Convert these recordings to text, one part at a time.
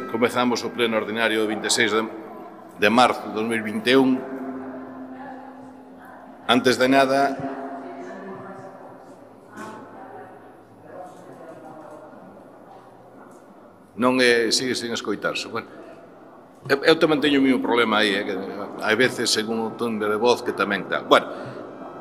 Comezamos o pleno ordinario do 26 de marzo de 2021. Antes de nada, non sigue sen escoitarse. Bueno, eu tamén teño o mesmo problema aí, que hai veces, según o ton de voz, que tamén dá. Bueno,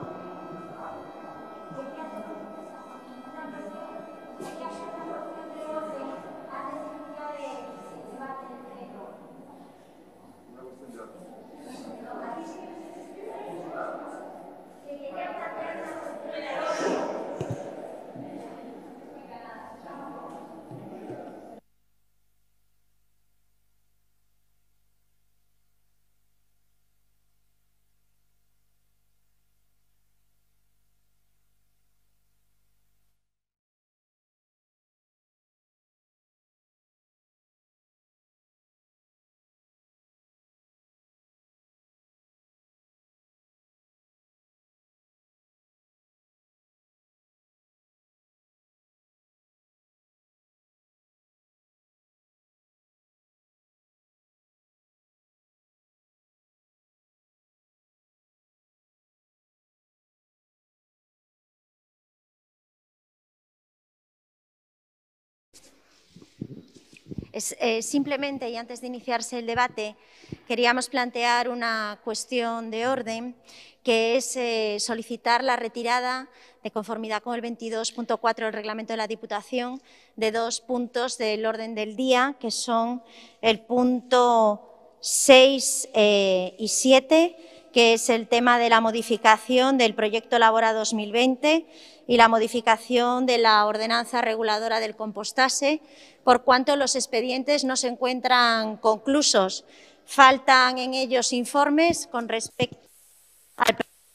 Simplemente, y antes de iniciarse el debate, queríamos plantear una cuestión de orden, que es solicitar la retirada, de conformidad con el 22.4 del reglamento de la Diputación, de dos puntos del orden del día, que son el punto 6 y 7, que es el tema de la modificación del proyecto Labora 2020 y la modificación de la ordenanza reguladora del compostaje, por cuanto los expedientes no se encuentran conclusos. Faltan en ellos informes con respecto al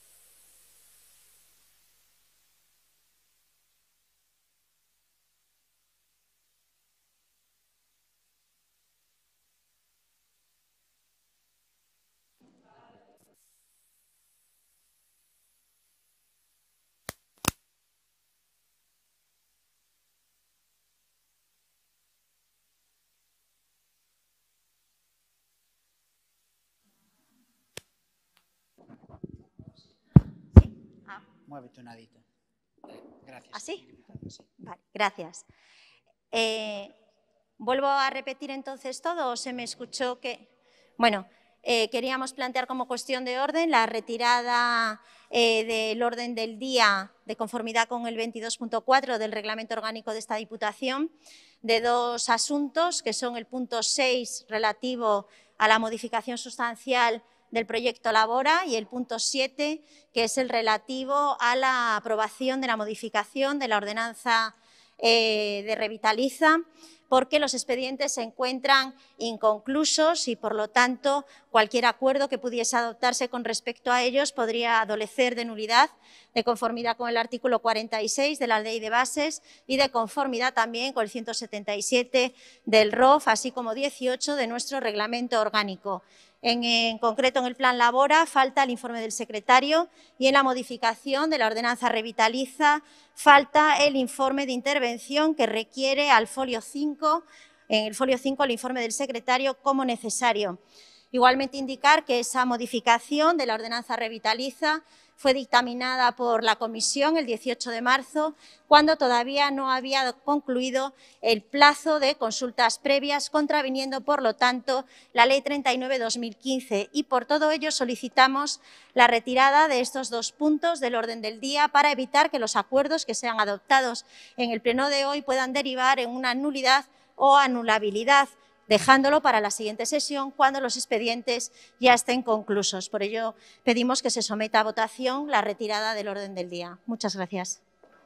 Muévete un adito. Gracias. ¿Así? Vale, gracias. ¿Vuelvo a repetir entonces todo o se me escuchó que...? Bueno, queríamos plantear como cuestión de orden la retirada del orden del día de conformidad con el 22.4 del Reglamento Orgánico de esta Diputación de dos asuntos, que son el punto 6 relativo a la modificación sustancial del proyecto Labora y el punto 7, que es el relativo a la aprobación de la modificación de la ordenanza de Revitaliza, porque los expedientes se encuentran inconclusos y, por lo tanto, cualquier acuerdo que pudiese adoptarse con respecto a ellos podría adolecer de nulidad, de conformidad con el artículo 46 de la Ley de Bases y de conformidad también con el 177 del ROF, así como 18 de nuestro reglamento orgánico. En concreto, en el plan Labora falta el informe del secretario y en la modificación de la ordenanza Revitaliza falta el informe de intervención que requiere al folio 5, en el folio 5 el informe del secretario como necesario. Igualmente indicar que esa modificación de la ordenanza Revitaliza fue dictaminada por la Comisión el 18 de marzo, cuando todavía no había concluido el plazo de consultas previas, contraviniendo, por lo tanto, la Ley 39/2015. Y por todo ello solicitamos la retirada de estos dos puntos del orden del día para evitar que los acuerdos que sean adoptados en el pleno de hoy puedan derivar en una nulidad o anulabilidad, dejándolo para la siguiente sesión cuando los expedientes ya estén conclusos. Por ello, pedimos que se someta a votación la retirada del orden del día. Muchas gracias.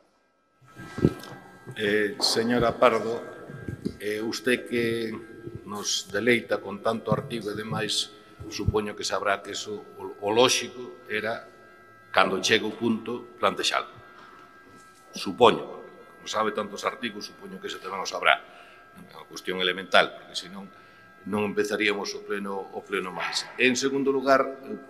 Señora Pardo, usted que nos deleita con tanto artigo e demais, supoño que sabrá que eso, o lóxico era, cando chega o punto, plantexalo. Supoño, como sabe tantos artigos, supoño que eso tamén o sabrá. É unha cuestión elemental, porque senón non empezaríamos o pleno máis. En segundo lugar,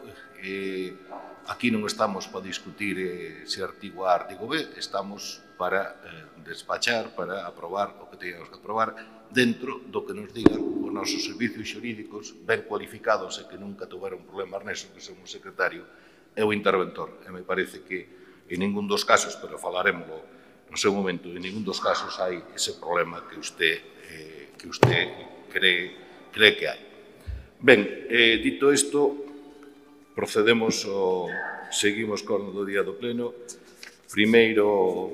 aquí non estamos para discutir se artigo A, artigo B, estamos para despachar, para aprobar o que teñamos que aprobar dentro do que nos digan os nosos servicios xurídicos ben cualificados e que nunca tuveron problemas neso, que son o secretario e o interventor. E me parece que en ningún dos casos, pero falaremoslo no seu momento, en ningún dos casos hai ese problema que usted cree que hai. Ben, dito isto, seguimos con o día do pleno. Primeiro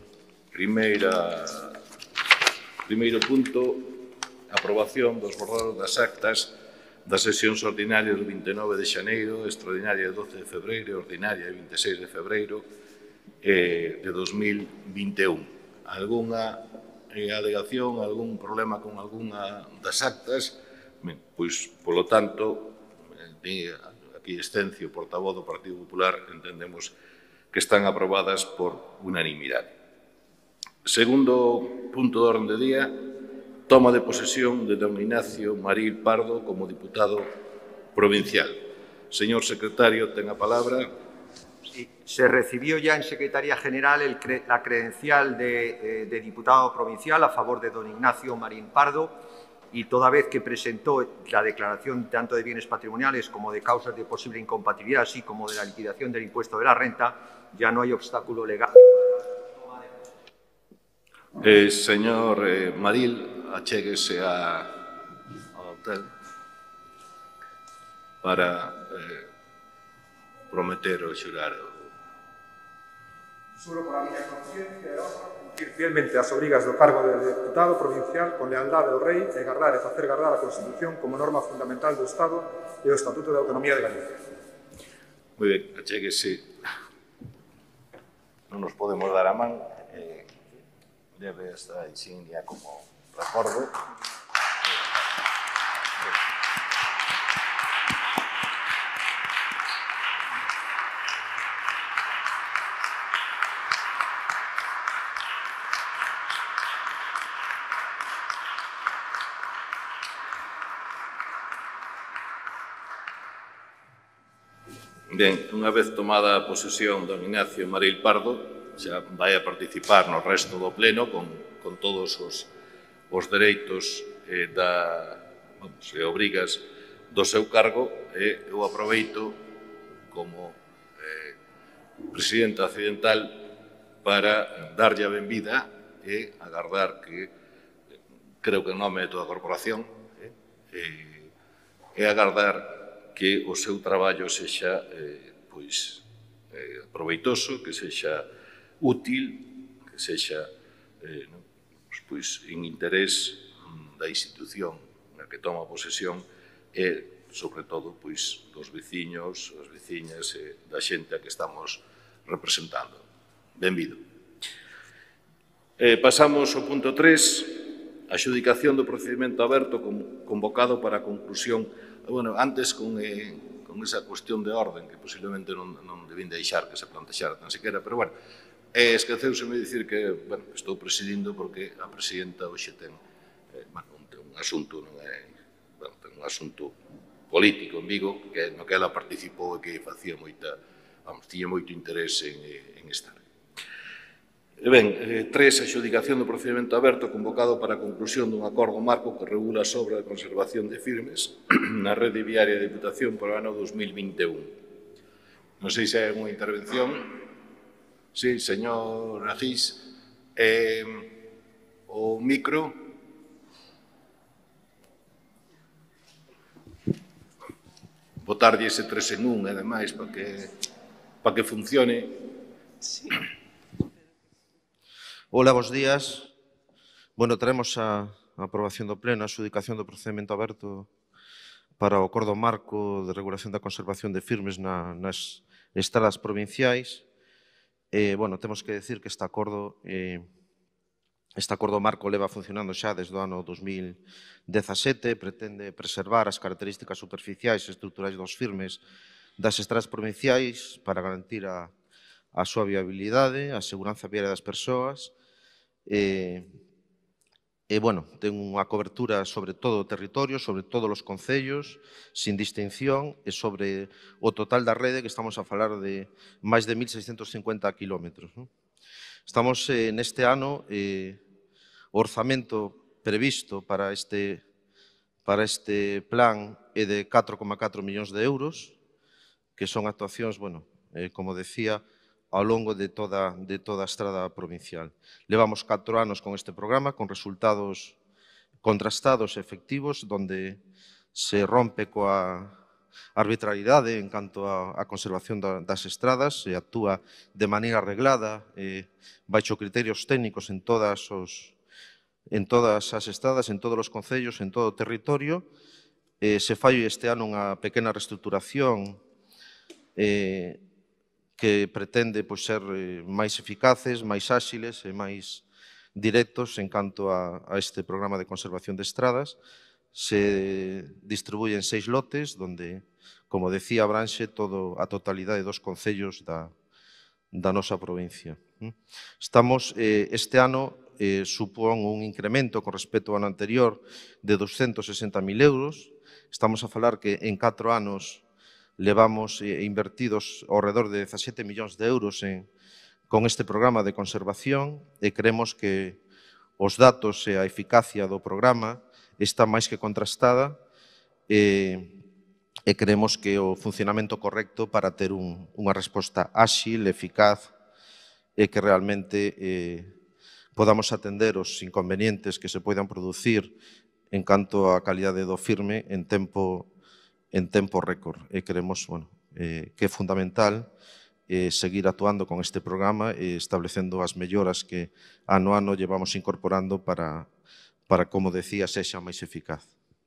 punto, aprobación dos borradores das actas das sesións ordinarias do 29 de xaneiro, extraordinaria de 12 de febreiro e ordinaria de 26 de febreiro de 2021. Alguna alegación, algún problema con algunha das actas? Ben, pois, polo tanto, aquí Escencio, portavoz do Partido Popular, entendemos que están aprobadas por unanimidade. Segundo punto do orden de día, toma de posesión de don Ignacio Maril Pardo como diputado provincial. Señor secretario, ten a palabra. Sí, se recibió ya en Secretaría General la credencial de diputado provincial a favor de don Ignacio Marín Pardo y toda vez que presentó la declaración tanto de bienes patrimoniales como de causas de posible incompatibilidad, así como de la liquidación del impuesto de la renta, ya no hay obstáculo legal. Señor Maril, achéguese ao hotel para prometer o xurar. Xuro por a miña conciencia e honra cumplir fielmente as obrigas do cargo de deputado provincial con lealdade ao rei e gardar e facer gardar a Constitución como norma fundamental do Estado e o Estatuto de Autonomía de Galicia. Moi ben, achéguese. Non nos podemos dar a man. Leve esta insignia como recordo. Ben, unha vez tomada a posesión don Ignacio Maril Pardo, xa vai a participar no resto do pleno con todos os dereitos e obrigas do seu cargo, e eu aproveito como presidente accidental para darlle a benvida e agardar que, creo que en nome de toda a corporación, e agardar que o seu traballo sexa proveitoso, que sexa útil, que sexa en interés da institución na que toma posesión e, sobre todo, dos veciños, as veciñas e da xente a que estamos representando. Benvido. Pasamos ao punto 3, a adxudicación do procedimento aberto convocado para a conclusión. Bueno, antes con esa cuestión de orden, que posiblemente non debín deixar que se plantexara tan sequera, pero, bueno, esqueceuseme de dicir que estou presidindo porque a presidenta hoxe ten un asunto político en Vigo no que ela participou e que tiña moito interés en estar. Ben, 3. Adxudicación do procedimento aberto convocado para a conclusión dun acordo marco que regula a obra de conservación de firmes na rede viaria de Diputación para o ano 2021. Non sei se hai unha intervención. Sí, señor Agís, o micro. Botarlle ese 3 en 1, ademais, para que funcione. Sí. Hola, bons días. Bueno, traemos a aprobación do pleno, a adxudicación do procedimento aberto para o acordo marco de regulación da conservación de firmes nas estradas provinciais. Bueno, temos que decir que este acordo marco leva funcionando xa desde o ano 2017, pretende preservar as características superficiais e estruturais dos firmes das estradas provinciais para garantir a súa viabilidade, a seguranza viaria das persoas bueno, ten unha cobertura sobre todo o territorio, sobre todos os concellos, sin distinción, e sobre o total da rede, que estamos a falar de máis de 1.650 kilómetros. Estamos neste ano, o orzamento previsto para este plan é de 4,4 millóns de euros, que son actuacións, bueno, como decía, ao longo de toda a estrada provincial. Levamos 4 anos con este programa, con resultados contrastados e efectivos, donde se rompe coa arbitrariedade en canto á conservación das estradas, e actúa de maneira reglada, baixo criterios técnicos en todas as estradas, en todos os concellos, en todo o territorio. Se fai este ano unha pequena reestruturación que pretende ser máis eficaces, máis áxiles e máis directos en canto a este programa de conservación de estradas. Se distribuyen 6 lotes, donde, como decía, abranxe a totalidade dos concellos da nosa provincia. Estamos, este ano, supón un incremento con respecto ao ano anterior de 260.000 euros. Estamos a falar que en 4 anos levamos invertidos ao redor de 17 millóns de euros con este programa de conservación, e creemos que os datos e a eficacia do programa está máis que contrastada, e creemos que o funcionamento correcto para ter unha resposta áxil, eficaz, e que realmente podamos atender os inconvenientes que se poidan producir en canto á calidade do firme en tempo récord. E creemos que é fundamental seguir actuando con este programa e establecendo as melloras que ano a ano llevamos incorporando para, como decía, sexa máis eficaz.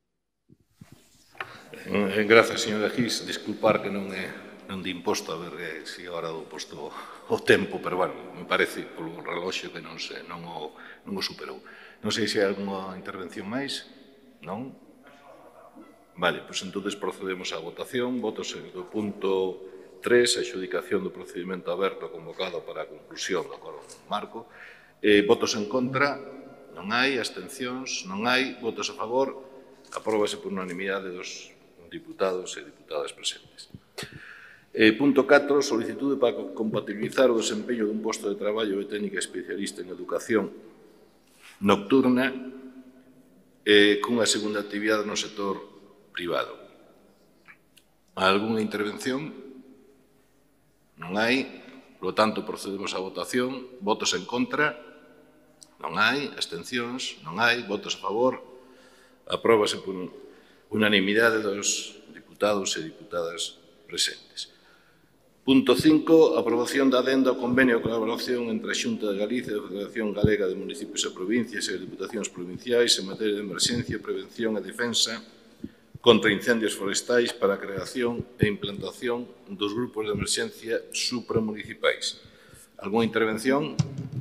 Grazas, señora Gis. Disculpar que non de imposto, a ver se agora do posto o tempo, pero, bueno, me parece polo reloxo que non o superou. Non sei se hai alguna intervención máis. Non? Vale, pois entonces procedemos á votación. Votos do punto 3, a adxudicación do procedimento aberto convocado para a conclusión do acordo marco. Votos en contra, non hai. Abstencións, non hai. Votos a favor, apróbase por unanimidade dos diputados e diputadas presentes. Punto 4, solicitude para compatibilizar o desempeño dun posto de traballo de técnica especialista en educación nocturna cunha segunda actividade no sector privado. Alguna intervención? Non hai. Por lo tanto, procedemos á votación. Votos en contra? Non hai. Abstencións? Non hai. Votos a favor? Apróbase por unanimidade dos diputados e diputadas presentes. Punto 5. Aprobación da adenda ao convenio de colaboración entre a Xunta de Galicia e a Federación Galega de Municipios e Provincias e as Diputacións Provinciais en materia de emerxencia, prevención e defensa contra incendios forestais para a creación e implantación dos grupos de emerxencia supramunicipais. Alguna intervención?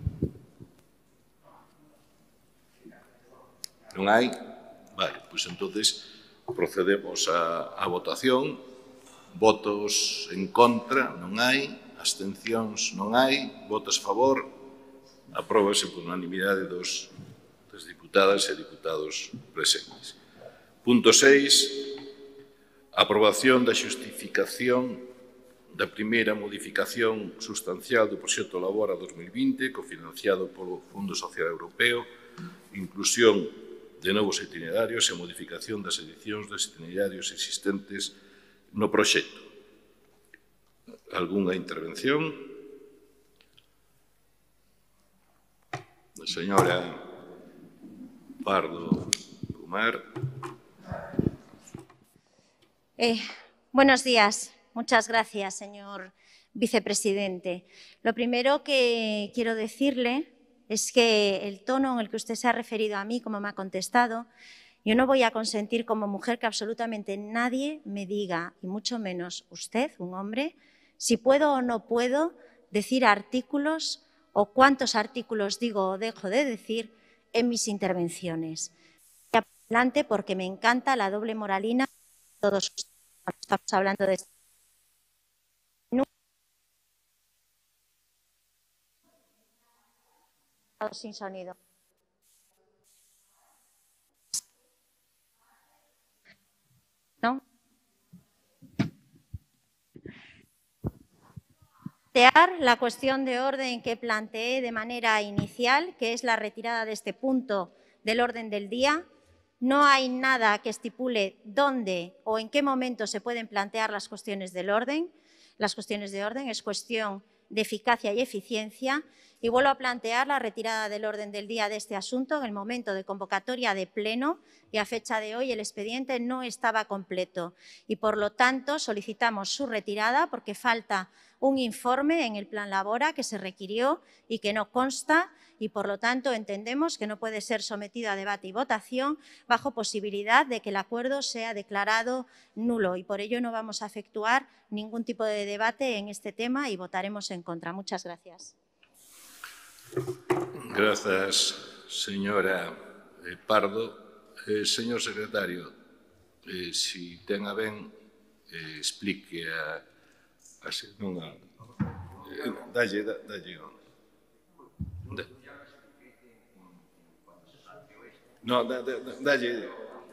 Non hai? Vale, pois entonces procedemos á votación. Votos en contra? Non hai. Abstencións? Non hai. Votos a favor? Apróbase por unanimidade das diputadas e diputados presentes. Punto 6. Aprobación da xustificación da primeira modificación sustancial do proxecto Labora 2020, cofinanciado polo Fondo Social Europeo, inclusión de novos itinerarios e modificación das edicións dos itinerarios existentes no proxecto. Algunha intervención? A señora Pardo Pomar. Buenos días. Muchas gracias, señor vicepresidente. Lo primero que quiero decirle es que el tono en el que usted se ha referido a mí, como me ha contestado, yo no voy a consentir como mujer que absolutamente nadie me diga, y mucho menos usted, un hombre, si puedo o no puedo decir artículos o cuántos artículos digo o dejo de decir en mis intervenciones. Voy adelante porque me encanta la doble moralina. Todos estamos hablando de esto. Sin sonido. ¿No? La cuestión de orden que planteé de manera inicial, que es la retirada de este punto del orden del día. No hay nada que estipule dónde o en qué momento se pueden plantear las cuestiones del orden. Las cuestiones de orden es cuestión de eficacia y eficiencia. Y vuelvo a plantear la retirada del orden del día de este asunto en el momento de convocatoria de pleno, y a fecha de hoy el expediente no estaba completo y, por lo tanto, solicitamos su retirada porque falta un informe en el plan Labora que se requirió y que no consta, y, por lo tanto, entendemos que no puede ser sometido a debate y votación bajo posibilidad de que el acuerdo sea declarado nulo, y por ello no vamos a efectuar ningún tipo de debate en este tema y votaremos en contra. Muchas gracias. Grazas, señora Pardo. Señor secretario, si ten a ben, explique a dalle no, dalle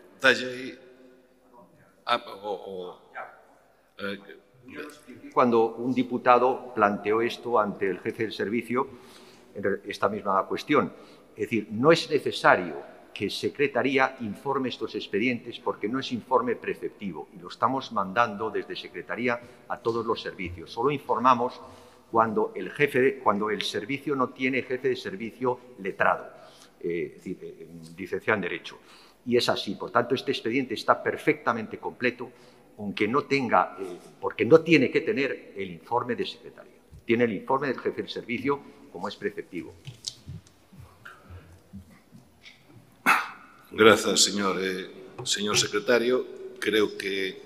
Cuando un diputado planteó esto ante el jefe del servicio, esta misma cuestión. Es decir, no es necesario que Secretaría informe estos expedientes porque no es informe preceptivo y lo estamos mandando desde Secretaría a todos los servicios. Solo informamos cuando el servicio no tiene jefe de servicio letrado, es decir, licenciado en Derecho. Y es así. Por tanto, este expediente está perfectamente completo, aunque no tenga, porque no tiene que tener el informe de Secretaría. Tiene el informe del jefe del servicio como es preceptivo. Grazas, señor secretario. Creo que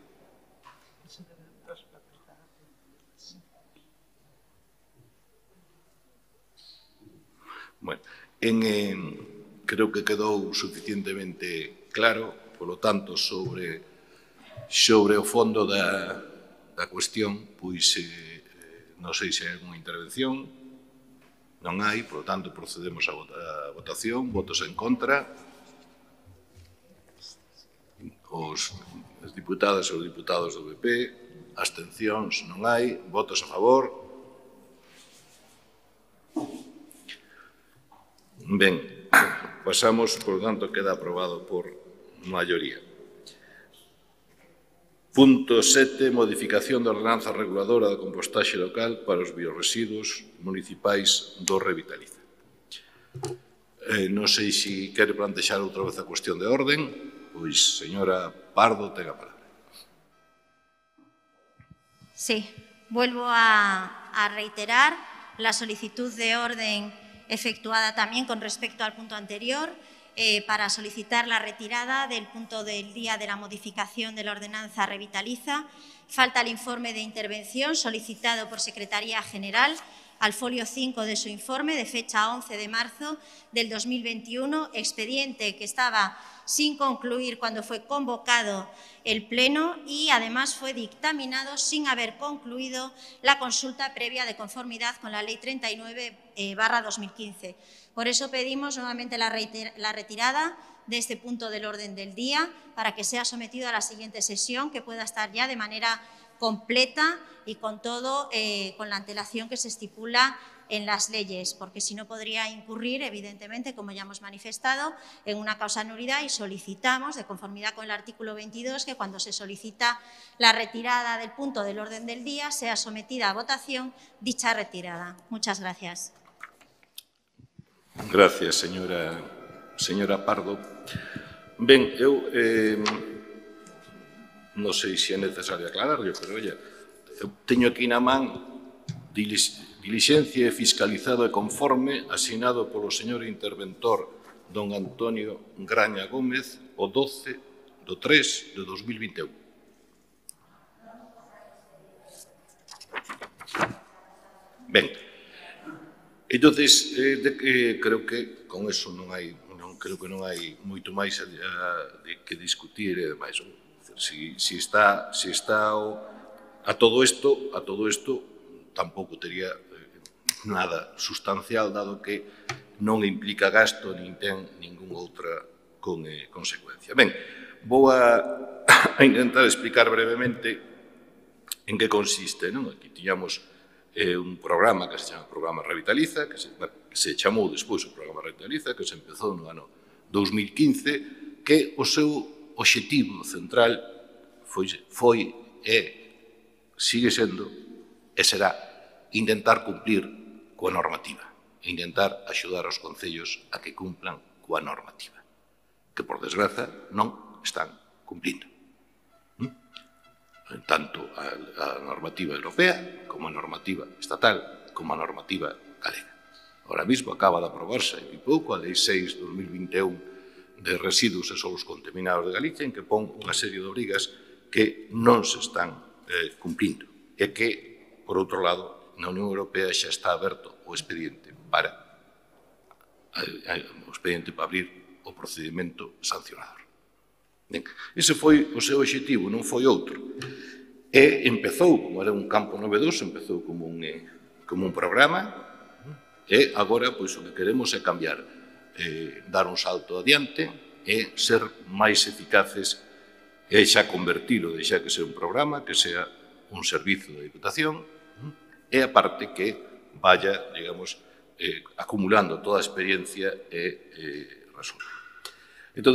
creo que quedou suficientemente claro, polo tanto, sobre o fondo da cuestión, pois non sei se hai alguna intervención, non hai, polo tanto, procedemos a votación. Votos en contra. As diputadas e os diputados do PP. Abstencións non hai. Votos a favor. Ben, pasamos, por tanto, queda aprobado por maioría. Punto 7. Modificación da ordenanza reguladora da compostaxe local para os biorresiduos municipais do Revitaliza. Non sei se quere plantexar outra vez a cuestión de orden. Pois, señora Pardo, ten a palabra. Sí, vuelvo a reiterar la solicitud de orden efectuada también con respecto al punto anterior, para solicitar la retirada del punto del día de la modificación de la ordenanza Revitaliza. Falta el informe de intervención solicitado por Secretaría General al folio 5 de su informe de fecha 11 de marzo del 2021, expediente que estaba sin concluir cuando fue convocado el Pleno y además fue dictaminado sin haber concluido la consulta previa de conformidad con la Ley 39/2015. Por eso pedimos nuevamente la retirada de este punto del orden del día para que sea sometido a la siguiente sesión, que pueda estar ya de manera completa y con todo, con la antelación que se estipula en las leyes, porque si no podría incurrir, evidentemente, como ya hemos manifestado, en una causa nulidad, y solicitamos, de conformidad con el artículo 22, que cuando se solicita la retirada del punto del orden del día sea sometida a votación dicha retirada. Muchas gracias. Gracias, señora Pardo. Ben, eu non sei se é necesario aclararlo, pero, oye, eu teño aquí na man diligencia fiscalizado e conforme asinado polo señor interventor don Antonio Graña Gómez o 12/3 de 2021. Ben, entonces, creo que con eso non hai moito máis que discutir e demais. Si está a todo isto tampouco tería nada sustancial, dado que non implica gasto nin ten ningunha outra consecuencia. Ben, vou a intentar explicar brevemente en que consiste. Aquí tiñamos un programa que se chama Programa Revitaliza, que se chamou despois o Programa Revitaliza, que se empezou no ano 2015, que o seu obxectivo central foi e sigue sendo e será intentar cumplir coa normativa, intentar axudar aos concellos a que cumplan coa normativa, que, por desgraza, non están cumplindo. Tanto a normativa europea, como a normativa estatal, como a normativa galega. Ahora mismo acaba de aprobarse hai pouco a Lei 6/2021 de residuos e solos contaminados de Galicia, en que pon unha serie de obrigas que non se están cumplindo e que, por outro lado, na Unión Europea xa está aberto o expediente para abrir o procedimento sancionador. Ese foi o seu obxectivo, non foi outro. E empezou, como era un campo novedoso, empezou como un programa, e agora pois, o que queremos é cambiar, dar un salto adiante e ser máis eficaces e xa convertilo, deixar que sea un programa, que sea un servizo de Diputación, e aparte que vaya, digamos, acumulando toda a experiencia e resulta. Entón,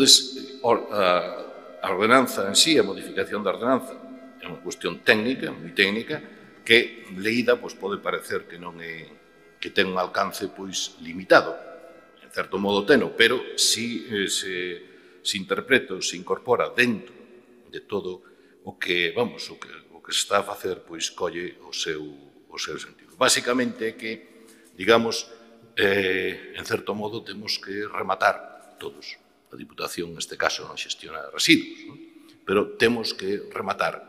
a ordenanza en sí, a modificación da ordenanza, é unha cuestión técnica, moi técnica, que leída pode parecer que non é que ten un alcance limitado, en certo modo teno, pero si se interpreta ou se incorpora dentro de todo o que se está a facer, colle o seu sentido. Básicamente é que, digamos, en certo modo temos que rematar todos. A Diputación, neste caso, non xestiona residuos, pero temos que rematar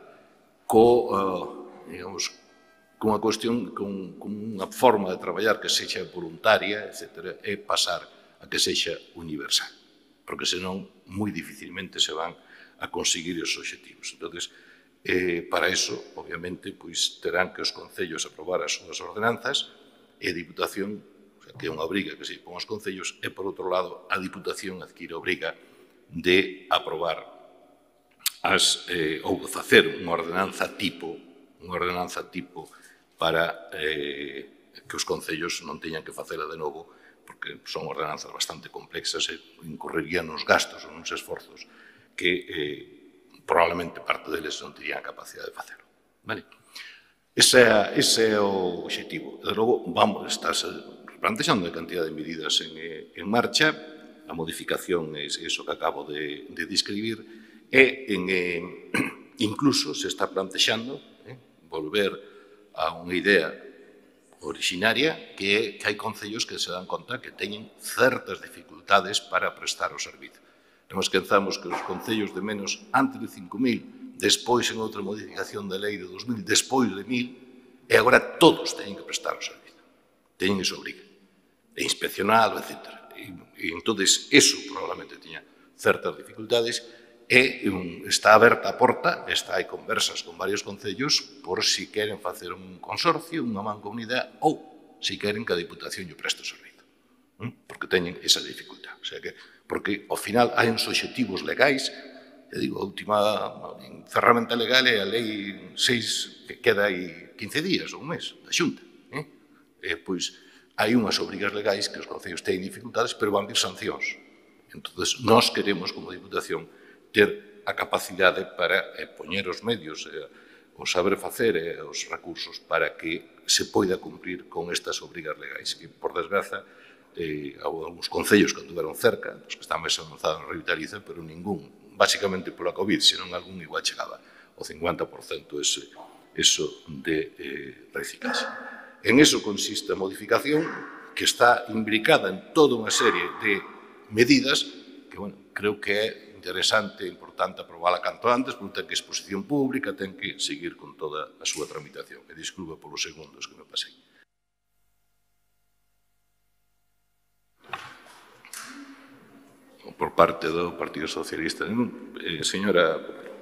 cunha cuestión, con unha forma de traballar que sexa voluntaria, etc., e pasar a que sexa universal, porque senón moi dificilmente se van a conseguir os obxectivos. Entón, para iso, obviamente, terán que os concellos aprobar as súas ordenanzas e a Diputación, que é unha obriga que se pon aos concellos, e, por outro lado, a Diputación adquire a obriga de aprobar ou facer unha ordenanza tipo para que os concellos non teñan que facela de novo, porque son ordenanzas bastante complexas e incorrerían nos gastos ou nos esforzos que probablemente parte deles non terían a capacidade de facelo. Ese é o obxectivo. De logo, estarse plantexando a cantidad de medidas en marcha, a modificación é iso que acabo de describir, e incluso se está plantexando volver a unha idea originaria, que é que hai concellos que se dan conta que teñen certas dificultades para prestar o servizo. Non esquezamos que os concellos de menos antes de 5.000, despois en outra modificación da lei de 2000, despois de 1.000, e agora todos teñen que prestar o servizo. Teñen esa obriga. E inspeccionado, etc. E entón, eso probablemente tiña certas dificultades e está aberta a porta, hai conversas con varios concellos por si queren facer un consorcio, unha mancomunidade, ou si queren que a Diputación lle preste o servizo. Porque teñen esa dificultad. O sea que, porque, ao final, hai uns obxectivos legais, a última ferramenta legal é a Lei 6, que queda aí 15 días ou un mes, da Xunta. Pois, hai unhas obrigas legais que os concellos teñen dificultades, pero van vir sancións. Entón, nós queremos, como Diputación, ter a capacidade para poñer os medios, o saber facer e os recursos para que se poida cumprir con estas obrigas legais, que, por desgraza, algúns concellos que anduveron cerca, os que están máis avanzados en revitaliza, pero ningún, basicamente pola COVID, senón algún igual chegaba ao 50% eso de reciclaxe. En eso consiste a modificación, que está imbricada en toda unha serie de medidas que, creo que é interesante e importante aprobala canto antes, porque ten que exposición pública, ten que seguir con toda a súa tramitación. E disculpa polos segundos que me pasei. Por parte do Partido Socialista, señora...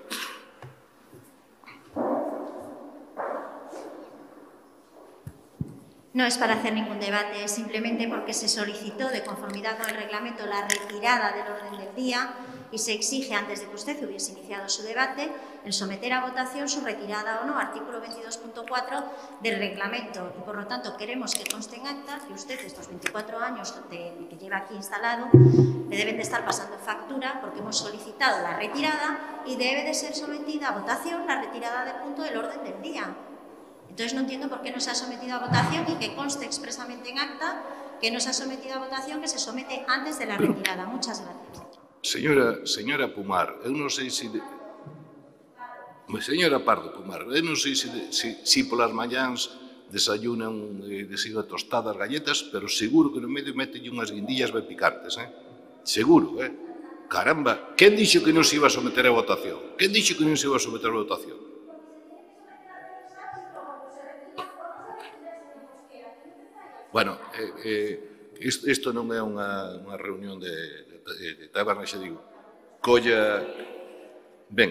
No es para hacer ningún debate, es simplemente porque se solicitó, de conformidad con el reglamento, la retirada del orden del día y se exige, antes de que usted hubiese iniciado su debate, el someter a votación su retirada o no, artículo 22.4 del reglamento. Y, por lo tanto, queremos que conste en acta que usted, estos 24 años que lleva aquí instalado, le deben de estar pasando factura porque hemos solicitado la retirada y debe de ser sometida a votación la retirada del punto del orden del día. Entonces, no entiendo por qué no se ha sometido a votación y que conste expresamente en acta que no se ha sometido a votación, que se somete antes de la retirada. Muchas gracias. Señora Pumar, eu non sei se... Señora Pardo Pumar, eu non sei se polas mañáns desayunan desigo tostadas, galletas, pero seguro que no medio metelle unhas guindillas ben picantes, Seguro, Caramba, quen dixo que non se iba a someter a votación? Quen dixo que non se iba a someter a votación? Bueno, isto non é unha reunión de taberna, xa digo. Colla... Ben,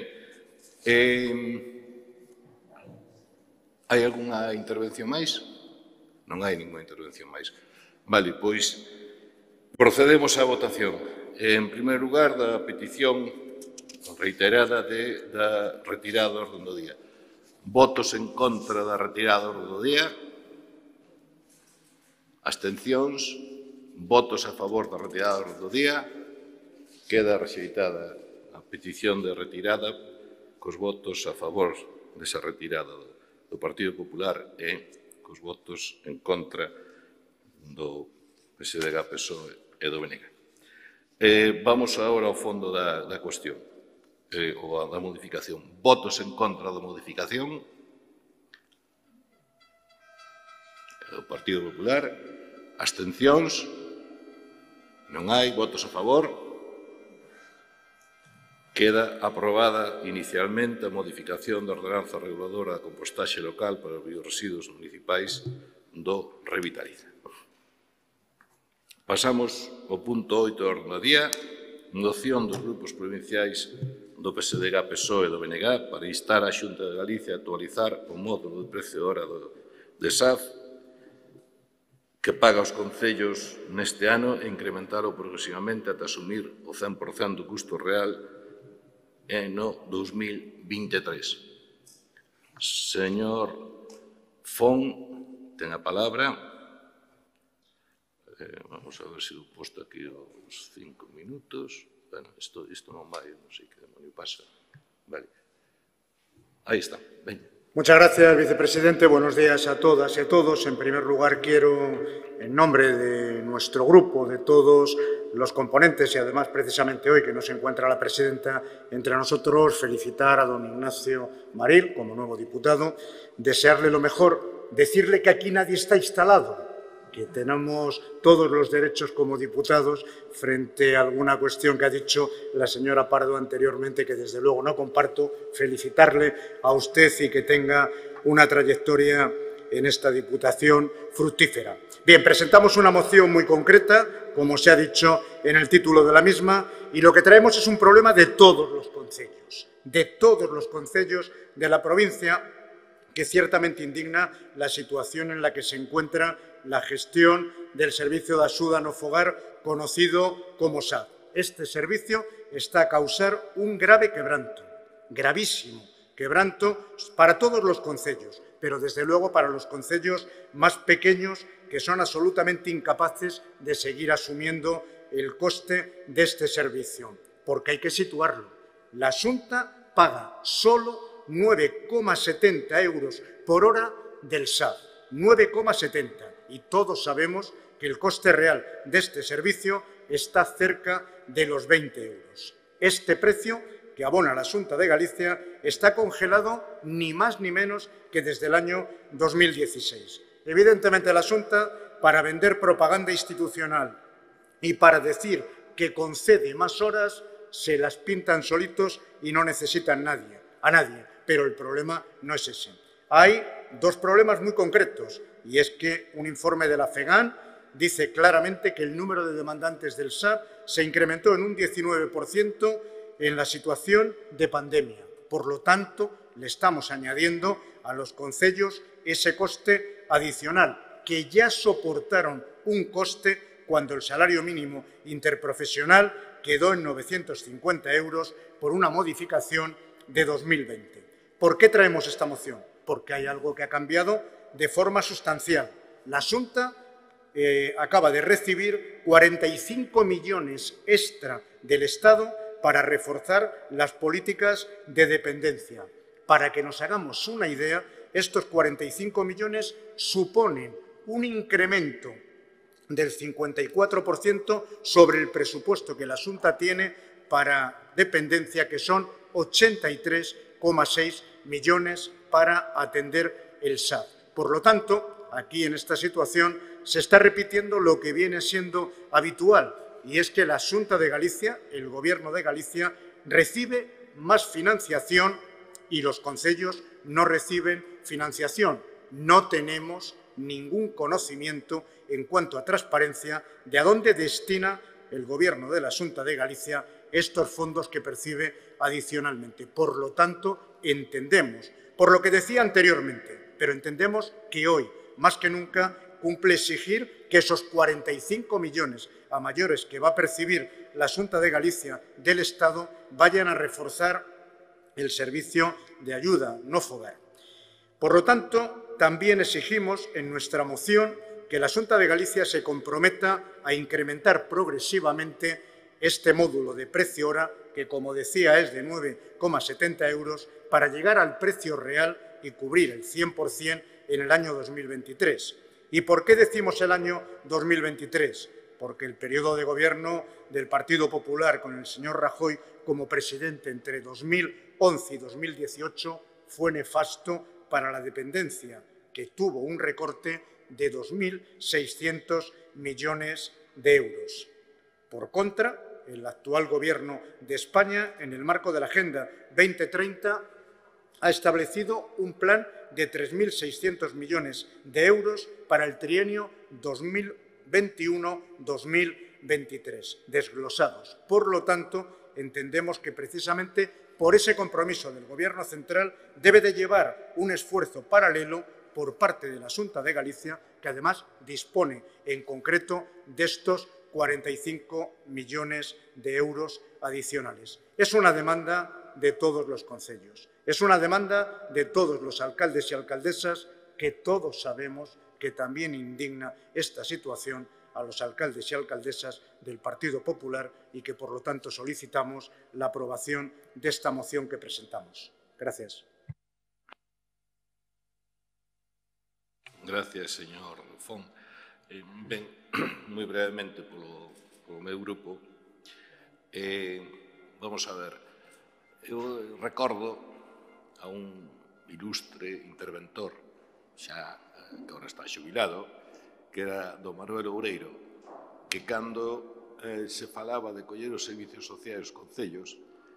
hai algunha intervención máis? Non hai ninguna intervención máis. Vale, pois procedemos á votación. En primeiro lugar, da petición reiterada da retirada do orden do día. Votos en contra da retirada do orden do día. Abstencións, votos a favor da retirada do orden do día. Queda rexeitada a petición de retirada cos votos a favor desa retirada do Partido Popular e cos votos en contra do PSDG, PSOE e do BNG. Vamos agora ao fondo da cuestión, ou da modificación. Votos en contra da modificación do Partido Popular. Abstencións, non hai. Votos a favor. Queda aprobada inicialmente a modificación da ordenanza reguladora da compostaxe local para os biorresiduos municipais do Revitaliza. Pasamos ao punto 8 do orden do día, moción dos grupos provinciais do PSDG, PSOE e do BNG para instar a Xunta de Galicia a actualizar o módulo de precio de hora de SAF que paga aos concellos neste ano e incrementalo progresivamente ata asumir o 100% do custo real no 2023. Señor Fon, ten a palabra. Vamos a ver se o posto aquí os 5 minutos. Bueno, isto non vai, non sei que demonio pasa. Vale. Aí está, veña. Muchas gracias, vicepresidente. Buenos días a todas y a todos. En primer lugar, quiero, en nombre de nuestro grupo, de todos los componentes y además precisamente hoy que no se encuentra la presidenta entre nosotros, felicitar a don Ignacio Maril como nuevo diputado, desearle lo mejor, decirle que aquí nadie está instalado, que tenemos todos los derechos como diputados frente a alguna cuestión que ha dicho la señora Pardo anteriormente, que desde luego no comparto, felicitarle a usted y que tenga una trayectoria en esta Diputación fructífera. Bien, presentamos una moción muy concreta, como se ha dicho en el título de la misma, y lo que traemos es un problema de todos los concellos de la provincia, que ciertamente indigna la situación en la que se encuentra la gestión del servicio de axuda no fogar conocido como SAF. Este servicio está a causar un grave quebranto, gravísimo quebranto para todos los concellos, pero desde luego para los concellos más pequeños que son absolutamente incapaces de seguir asumiendo el coste de este servicio. Porque hay que situarlo. La Xunta paga solo 9,70 euros por hora del SAF. 9,70. Y todos sabemos que el coste real de este servicio está cerca de los 20 euros. Este precio que abona la Xunta de Galicia está congelado ni más ni menos que desde el año 2016. Evidentemente la Xunta, para vender propaganda institucional y para decir que concede más horas, se las pintan solitos y no necesitan a nadie. Pero el problema no es ese. Hay dos problemas muy concretos, y es que un informe de la FEGAN dice claramente que el número de demandantes del SAF se incrementó en un 19% en la situación de pandemia. Por lo tanto, le estamos añadiendo a los concellos ese coste adicional, que ya soportaron un coste cuando el salario mínimo interprofesional quedó en 950 euros por una modificación de 2020. ¿Por qué traemos esta moción? Porque hay algo que ha cambiado de forma sustancial. La Xunta acaba de recibir 45 millones extra del Estado para reforzar las políticas de dependencia. Para que nos hagamos una idea, estos 45 millones suponen un incremento del 54% sobre el presupuesto que la Xunta tiene para dependencia, que son 83,6 millones para atender el SAD. Por lo tanto, aquí en esta situación se está repitiendo lo que viene siendo habitual, y es que la Xunta de Galicia, el Gobierno de Galicia, recibe más financiación y los concellos no reciben financiación. No tenemos ningún conocimiento en cuanto a transparencia de a dónde destina el Gobierno de la Xunta de Galicia estos fondos que percibe adicionalmente. Por lo tanto, entendemos, por lo que decía anteriormente, pero entendemos que hoy, más que nunca, cumple exigir que esos 45 millones a mayores que va a percibir la Xunta de Galicia del Estado vayan a reforzar el servicio de ayuda no fogar. Por lo tanto, también exigimos en nuestra moción que la Xunta de Galicia se comprometa a incrementar progresivamente este módulo de precio hora, que, como decía, es de 9,70 euros, para llegar al precio real y cubrir el 100% en el año 2023. ¿Y por qué decimos el año 2023? Porque el periodo de gobierno del Partido Popular con el señor Rajoy como presidente entre 2011 y 2018 fue nefasto para la dependencia, que tuvo un recorte de 2.600 millones de euros. Por contra, el actual Gobierno de España, en el marco de la Agenda 2030, ha establecido un plan de 3.600 millones de euros para el trienio 2021-2023, desglosados. Por lo tanto, entendemos que precisamente por ese compromiso del Gobierno central debe de llevar un esfuerzo paralelo por parte de la Xunta de Galicia, que además dispone en concreto de estos 45 millones de euros adicionales. Es una demanda de todos los concellos, es una demanda de todos los alcaldes y alcaldesas, que todos sabemos que también indigna esta situación a los alcaldes y alcaldesas del Partido Popular, y que, por lo tanto, solicitamos la aprobación de esta moción que presentamos. Gracias. Gracias, señor Fon. Ben, moi brevemente polo meu grupo, vamos a ver, eu recordo a un ilustre interventor, xa que agora está xubilado, que era do Manuel Oureiro, que cando se falaba de coller os servicios sociais dos concellos,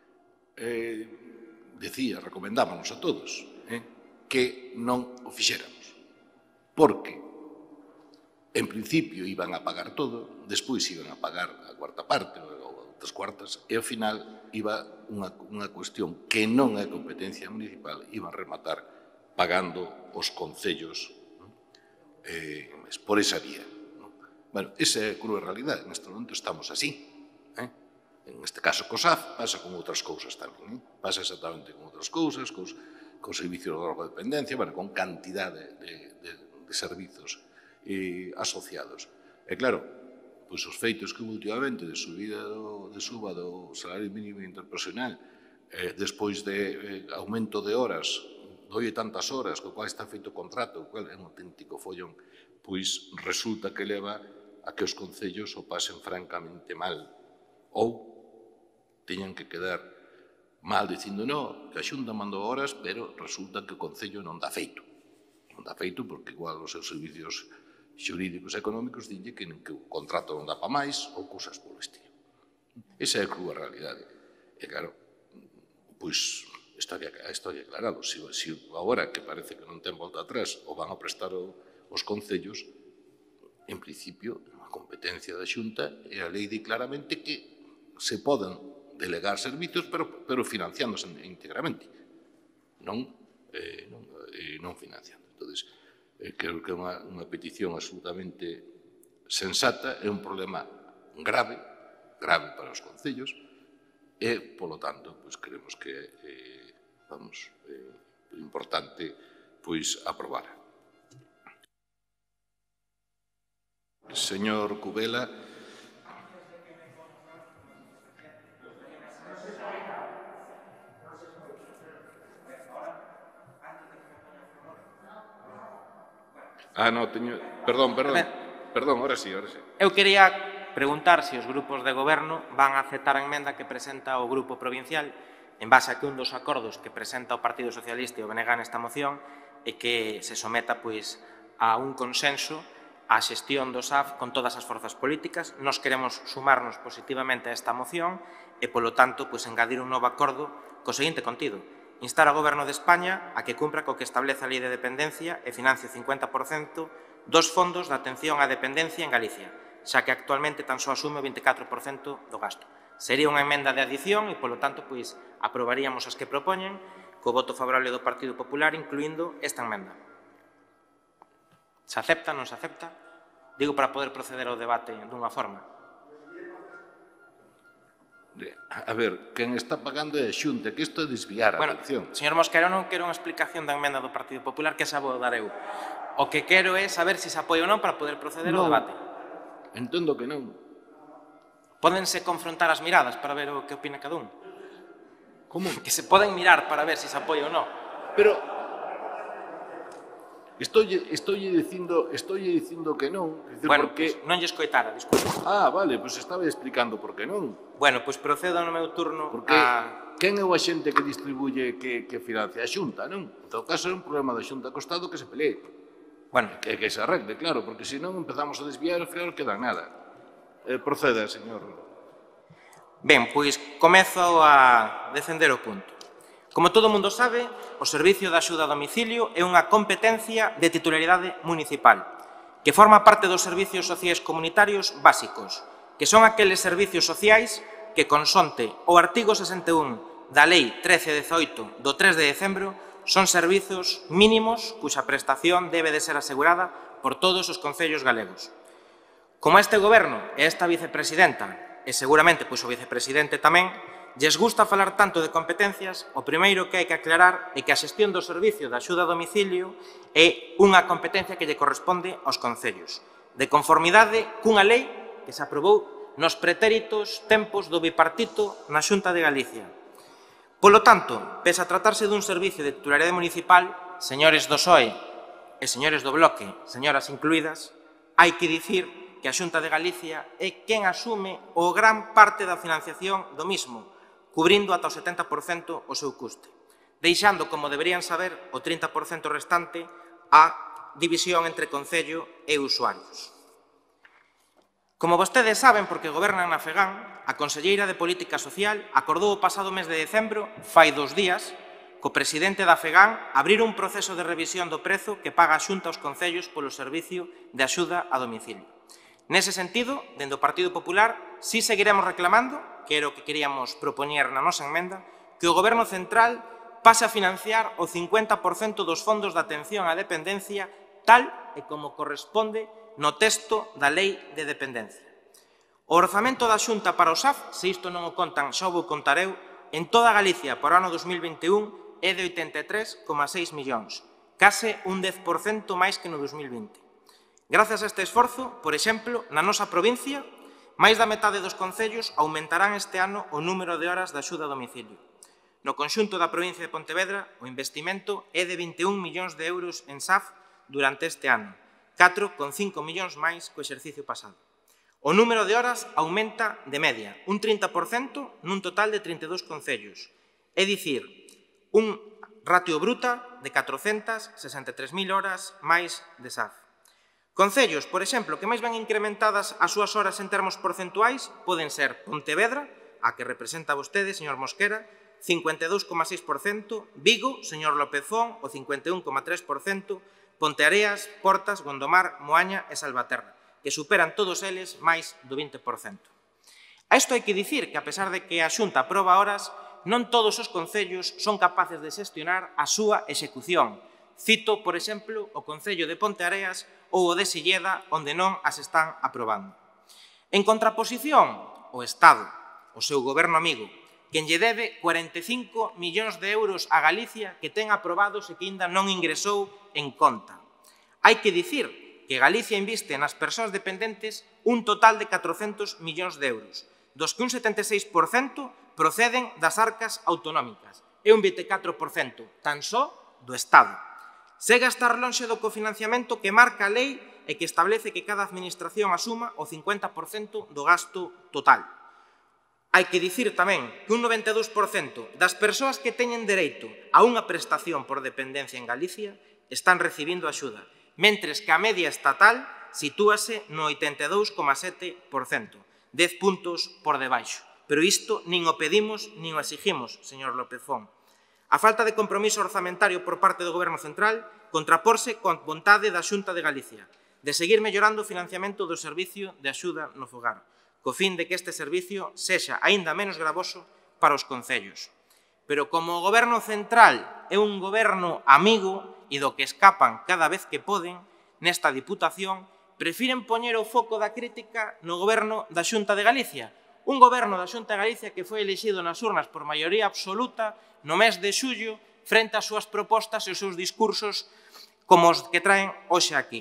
decía, recomendábanos a todos, que non o fixéramos, porque en principio iban a pagar todo, despois iban a pagar a cuarta parte ou tres cuartas, e ao final iba unha cuestión que non é competencia municipal, iban a rematar pagando os concellos por esa vía. Bueno, esa é a crua realidade. Neste momento estamos así. En este caso, co SAF, pasa con outras cousas tamén. Pasa exactamente con outras cousas, con servicios de drogodependencia, bueno, con cantidade de servizos asociados. E claro, pois os feitos que últimamente de suba do salario mínimo interprofesional, despois de aumento de horas, dolle tantas horas, co cual está feito o contrato, o cual é un auténtico follón, pois resulta que leva a que os concellos o pasen francamente mal, ou teñan que quedar mal dicindo, no, que a Xunta mandou horas, pero resulta que o concello non dá feito. Non dá feito porque igual os seus servicios xurídicos e económicos dille que o contrato non dá para máis ou cousas polo estilo. Esa é a crua realidade. E claro, pois a historia aclarado. Se agora que parece que non ten volta atrás o van a prestar os concellos, en principio, a competencia da Xunta e a lei di claramente que se poden delegar servizos, pero financiándose íntegramente, non financiando. Entón, creo que é unha petición absolutamente sensata, é un problema grave para os concellos, e, polo tanto, creemos que vamos, importante, pois, aprobar. Señor Cubela. No, teño... Perdón, ahora sí. Eu quería preguntar se os grupos de goberno van a aceptar a emenda que presenta o Grupo Provincial en base a que un dos acordos que presenta o Partido Socialista e o BNG nesta moción é que se someta pois, a un consenso a xestión do SAF con todas as forzas políticas. Nos queremos sumarnos positivamente a esta moción e, polo tanto, pois, engadir un novo acordo co seguinte contido: instar ao Goberno de España a que cumpra co que establece a Lei de Dependencia e financie o 50% dos fondos de atención á dependencia en Galicia, xa que actualmente tan só asume o 24% do gasto. Sería unha emenda de adición e, polo tanto, pois, aprobaríamos as que propoñen co voto favorable do Partido Popular, incluindo esta emenda. Se acepta, non se acepta? Digo para poder proceder ao debate dunha forma. A ver, quen está pagando é a Xunta, que isto é desviar a atención. Señor Mosquera, non quero unha explicación da emenda do Partido Popular, que xa vou dar eu. O que quero é saber se se apoia ou non para poder proceder ao debate. Entendo que non. Pódense confrontar as miradas para ver o que opina cada un. Como? Que se poden mirar para ver se se apoia ou non. Pero Estoy dicindo que non. Bueno, pues non lle escoitara, disculpe. Vale, pois estaba explicando por que non. Bueno, pois procedo no meu turno porque quen é o axente que distribuye que financia? A Xunta, non? En todo caso, é un problema da Xunta co Estado que se pelee. Bueno. Que se arregle, claro, porque senón empezamos a desviar e ao final queda nada. Proceda, señor. Ben, pois comezo a defender o punto. Como todo mundo sabe, o Servicio de Axuda a Domicilio é unha competencia de titularidade municipal, que forma parte dos servicios sociais comunitarios básicos, que son aqueles servicios sociais que, consonte o artigo 61 da Lei 1318 do 3 de decembro, son servizos mínimos cuxa prestación debe de ser asegurada por todos os concellos galegos. Como este Goberno e esta vicepresidenta, e seguramente pois o vicepresidente tamén, lles gusta falar tanto de competencias, o primeiro que hai que aclarar é que a xestión do servicio de axuda a domicilio é unha competencia que lle corresponde aos concellos, de conformidade cunha lei que se aprobou nos pretéritos tempos do bipartito na Xunta de Galicia. Polo tanto, pese a tratarse dun servicio de titularidade municipal, señores do PSOE e señores do Bloque, señoras incluídas, hai que dicir que a Xunta de Galicia é quen asume o gran parte da financiación do mismo, cubrindo ata o 70% o seu custe, deixando, como deberían saber, o 30% restante a división entre concello e usuarios. Como vostedes saben, porque gobernan na FEGAN, a Conselleira de Política Social acordou o pasado mes de decembro, fai 2 días, co presidente da FEGAN abrir un proceso de revisión do prezo que paga a Xunta aos concellos polo servicio de axuda a domicilio. Nese sentido, dende o Partido Popular, si seguiremos reclamando, que era o que queríamos propoñer na nosa emenda, que o Goberno Central pase a financiar o 50% dos fondos de atención á dependencia tal e como corresponde no texto da Lei de Dependencia. O orzamento da Xunta para o SAF, se isto non o contan, xa o vou contar eu, en toda Galicia por ano 2021 é de 83,6 millóns, case un 10% máis que no 2020. Grazas a este esforzo, por exemplo, na nosa provincia, máis da metade dos concellos aumentarán este ano o número de horas de axuda a domicilio. No conxunto da provincia de Pontevedra, o investimento é de 21 millóns de euros en SAF durante este ano, 4,5 millóns máis co exercicio pasado. O número de horas aumenta de media, un 30% nun total de 32 concellos, é dicir, un ratio bruta de 463.000 horas máis de SAF. Concellos, por exemplo, que máis ben incrementadas as súas horas en termos porcentuais poden ser Pontevedra, a que representa vostede, señor Mosquera, 52,6%, Vigo, señor Lópezón, o 51,3%, Ponteareas, Portas, Gondomar, Moaña e Salvaterra, que superan todos eles máis do 20%. A isto hai que dicir que, a pesar de que a Xunta aproba horas, non todos os concellos son capaces de xestionar a súa execución. Cito, por exemplo, o Concello de Ponteareas ou o de Silleda, onde non as están aprobando. En contraposición, o Estado, o seu goberno amigo, quen lle debe 45 millóns de euros a Galicia que ten aprobados e que ainda non ingresou en conta. Hai que dicir que Galicia inviste nas persoas dependentes un total de 400 millóns de euros, dos que un 76% proceden das arcas autonómicas e un 24% tan só do Estado. Segue a estar lonxe do cofinanciamento que marca a lei e que establece que cada administración asuma o 50% do gasto total. Hai que dicir tamén que un 92% das persoas que teñen dereito a unha prestación por dependencia en Galicia están recibindo axuda, mentres que a media estatal sitúase no 82,7%, 10 puntos por debaixo. Pero isto nin o pedimos nin o exigimos, señor López Fon. A falta de compromiso orzamentario por parte do Goberno Central contraporse con vontade da Xunta de Galicia de seguir mellorando o financiamento do servicio de axuda no fogar, co fin de que este servicio sexa aínda menos gravoso para os concellos. Pero como o Goberno Central é un goberno amigo e do que escapan cada vez que poden, nesta Diputación, prefiren poñer o foco da crítica no Goberno da Xunta de Galicia, un Goberno da Xunta de Galicia que foi elixido nas urnas por maioría absoluta no mes de xullo frente ás súas propostas e os seus discursos como os que traen hoxe aquí.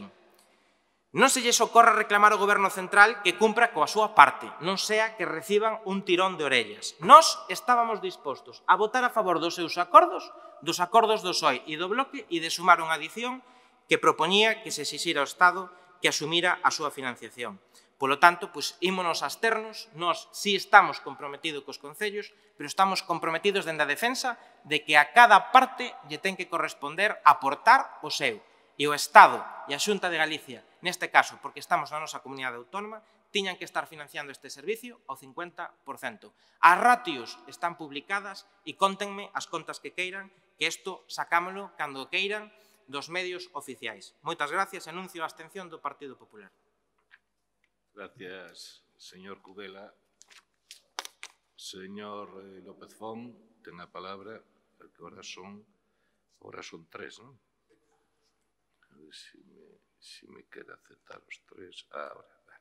Non se lles ocorra reclamar ao Goberno Central que cumpra coa súa parte, non sea que reciban un tirón de orellas. Nós estábamos dispostos a votar a favor dos seus acordos, dos acordos do PSOE e do Bloque e de sumar unha adición que propoñía que se exixira ao Estado que asumira a súa financiación. Polo tanto, ímonos a absternos, nós sí estamos comprometidos cos concellos, pero estamos comprometidos dende a defensa de que a cada parte lle ten que corresponder aportar o seu. E o Estado e a Xunta de Galicia, neste caso, porque estamos na nosa comunidade autónoma, tiñan que estar financiando este servicio ao 50%. As ratios están publicadas e cóntenme as contas que queiran, que isto sacámolo cando queiran dos medios oficiais. Moitas gracias, anuncio a abstención do Partido Popular. Gracias, señor Cubela. Señor López Fon, ten a palabra, que ahora son 3, ¿no? A ver si me queda aceptar los 3. Ahora, vale.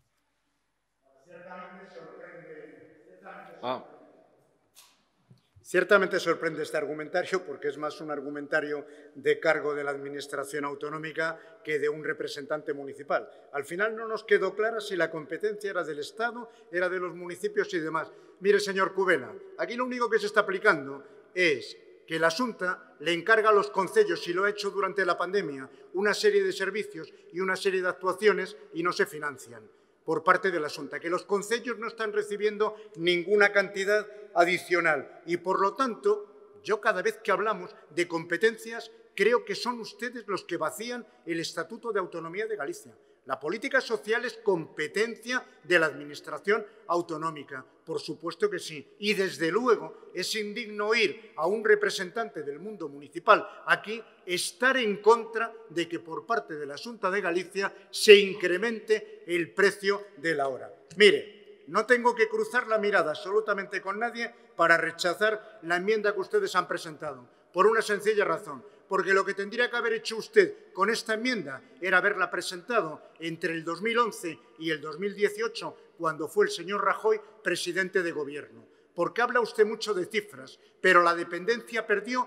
Ciertamente sorprende este argumentario porque es más un argumentario de cargo de la Administración autonómica que de un representante municipal. Al final no nos quedó clara si la competencia era del Estado, era de los municipios y demás. Mire, señor Cubela, aquí lo único que se está aplicando es que la Xunta le encarga a los concellos, y lo ha hecho durante la pandemia, una serie de servicios y una serie de actuaciones y no se financian por parte de la Xunta, que los concellos no están recibiendo ninguna cantidad adicional. Y, por lo tanto, yo cada vez que hablamos de competencias, creo que son ustedes los que vacían el Estatuto de Autonomía de Galicia. La política social es competencia de la Administración autonómica, por supuesto que sí. Y, desde luego, es indigno oír a un representante del mundo municipal aquí estar en contra de que por parte de la Xunta de Galicia se incremente el precio de la hora. Mire, no tengo que cruzar la mirada absolutamente con nadie para rechazar la enmienda que ustedes han presentado, por una sencilla razón. Porque lo que tendría que haber hecho usted con esta enmienda era haberla presentado entre el 2011 y el 2018, cuando fue el señor Rajoy presidente de Gobierno. Porque habla usted mucho de cifras, pero la dependencia perdió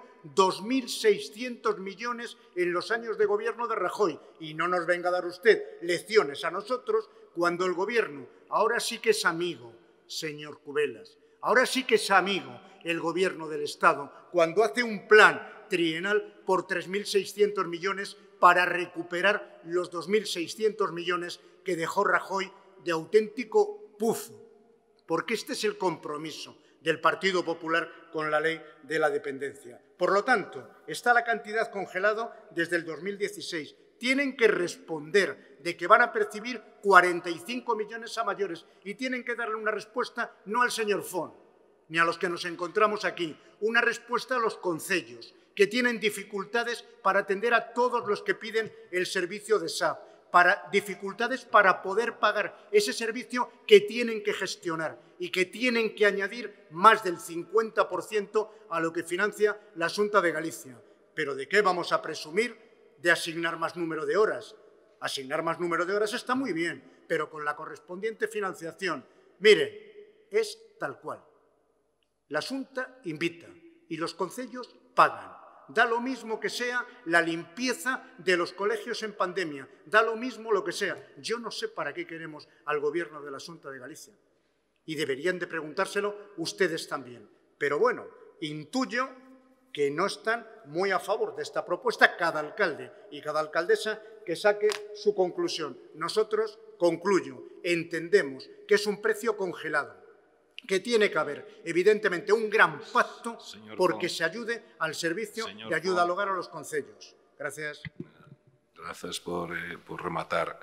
2.600 millones en los años de Gobierno de Rajoy. Y no nos venga a dar usted lecciones a nosotros cuando el Gobierno ahora sí que es amigo, señor Cubelas. Ahora sí que es amigo el Gobierno del Estado cuando hace un plan trienal por 3.600 millones para recuperar los 2.600 millones que dejó Rajoy de auténtico pufo. Porque este es el compromiso del Partido Popular con la ley de la dependencia. Por lo tanto, está la cantidad congelada desde el 2016. Tienen que responder de que van a percibir 45 millones a mayores y tienen que darle una respuesta no al señor Fon, ni a los que nos encontramos aquí, una respuesta a los concellos, que tienen dificultades para atender a todos los que piden el servicio de SAP, dificultades para poder pagar ese servicio que tienen que gestionar y que tienen que añadir más del 50% a lo que financia la Xunta de Galicia. ¿Pero de qué vamos a presumir? De asignar más número de horas. Asignar más número de horas está muy bien, pero con la correspondiente financiación. Mire, es tal cual. La Xunta invita y los concellos pagan. Da lo mismo que sea la limpieza de los colegios en pandemia, da lo mismo lo que sea. Yo no sé para qué queremos al Gobierno de la Xunta de Galicia. Y deberían de preguntárselo ustedes también. Pero bueno, intuyo que no están muy a favor de esta propuesta cada alcalde y cada alcaldesa que saque su conclusión. Nosotros, concluyo, entendemos que es un precio congelado, que tiene que haber, evidentemente, un gran pacto porque se ayude al servicio de ayuda al hogar a los concellos. Gracias. Grazas por rematar.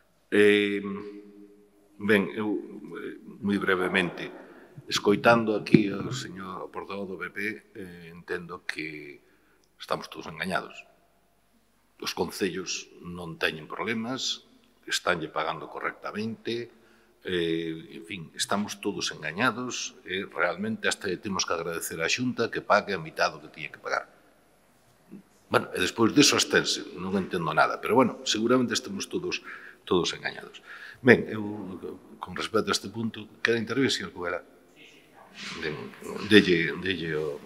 Ben, eu, moi brevemente, escoitando aquí ao señor portavoz do PP, entendo que estamos todos engañados. Os concellos non teñen problemas, estánlle pagando correctamente, en fin, estamos todos engañados e realmente hasta temos que agradecer á Xunta que pague a mitad do que tiña que pagar. Bueno, e despois disso astense, non entendo nada, pero bueno, seguramente estamos todos engañados. Ben, eu, con respecto a este punto, queda intervir, señor Cubela? Delle o...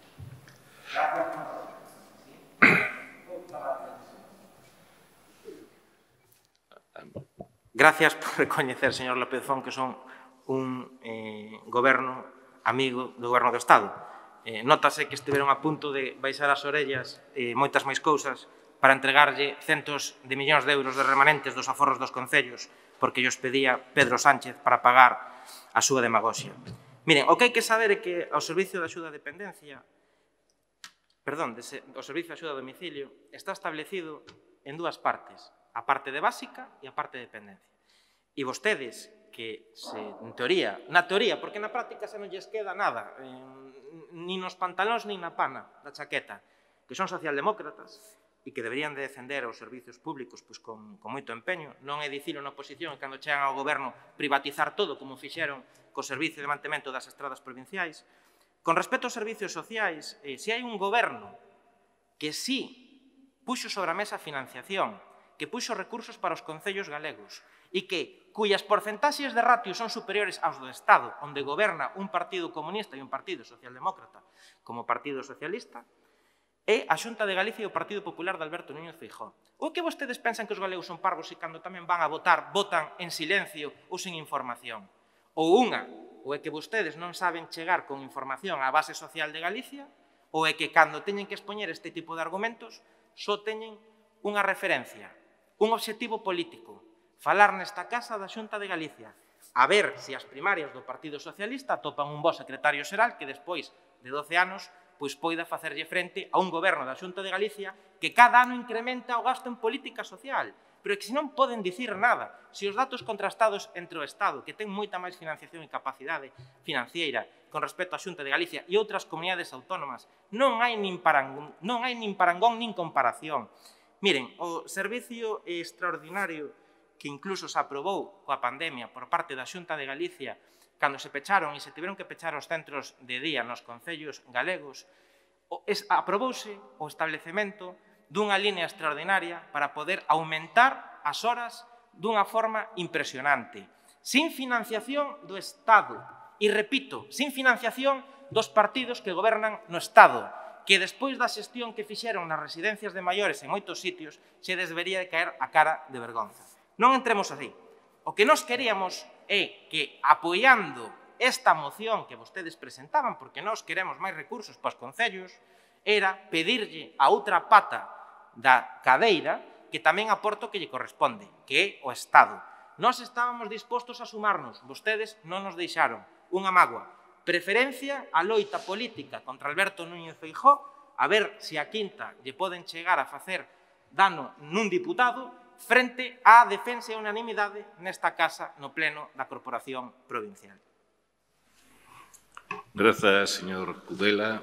Gracias por recoñecer, señor López Fon, que son un goberno amigo do goberno do Estado. Nótase que estiveron a punto de baixar as orellas moitas máis cousas para entregarlle centos de millóns de euros de remanentes dos aforros dos concellos, porque llos pedía Pedro Sánchez para pagar a súa demagoxia. Miren, o que hai que saber é que o Servicio de Axuda a Dependencia, o Servicio de Axuda a Domicilio, está establecido en dúas partes, a parte de básica e a parte de dependencia. E vostedes, que en teoría, na teoría, porque na práctica xa non lles queda nada, nin nos pantalóns nin na pana da chaqueta, que son socialdemócratas, e que deberían de defender os servicios públicos pois, con moito empeño. Non é dicilo na oposición, cando chegan ao goberno, privatizar todo, como fixeron co Servicio de Mantemento das Estradas Provinciais. Con respecto aos servicios sociais, se hai un goberno que sí puxo sobre a mesa financiación, que puxo recursos para os concellos galegos e cuyas porcentaxes de ratio son superiores aos do Estado, onde goberna un partido comunista e un partido socialdemócrata como Partido Socialista, é a Xunta de Galicia e o Partido Popular de Alberto Núñez Feijóo. Ou que vostedes pensan que os galegos son parvos e cando tamén van a votar, votan en silencio ou sin información? Ou é que vostedes non saben chegar con información á base social de Galicia, ou é que cando teñen que expoñer este tipo de argumentos só teñen unha referencia, un obxectivo político, falar nesta casa da Xunta de Galicia, a ver se as primarias do Partido Socialista atopan un bo secretario xeral que despois de 12 anos pois poida facerlle frente a un goberno da Xunta de Galicia que cada ano incrementa o gasto en política social. Pero é que se non poden dicir nada, se os datos contrastados entre o Estado, que ten moita máis financiación e capacidade financiera con respecto á Xunta de Galicia e outras comunidades autónomas, non hai nin parangón nin comparación. Miren, o servicio extraordinario que incluso se aprobou coa pandemia por parte da Xunta de Galicia cando se pecharon e se tiveron que pechar os centros de día nos concellos galegos, aprobouse o establecemento dunha línea extraordinaria para poder aumentar as horas dunha forma impresionante, sin financiación do Estado. E repito, sin financiación dos partidos que gobernan no Estado, que despois da xestión que fixeron nas residencias de maiores en moitos sitios, se les debería de caer a cara de vergonza. Non entremos así. O que nós queríamos é que, apoiando esta moción que vostedes presentaban, porque nós queremos máis recursos para os concellos, era pedirlle a outra pata da cadeira que tamén aporta o que lle corresponde, que é o Estado. Nós estábamos dispostos a sumarnos, vostedes non nos deixaron. Unha mágoa. Preferencia a loita política contra Alberto Núñez Feijóo, a ver se a quinta lle poden chegar a facer dano nun diputado, frente á defensa e unanimidade nesta casa no pleno da Corporación Provincial. Grazas, señor Cudela.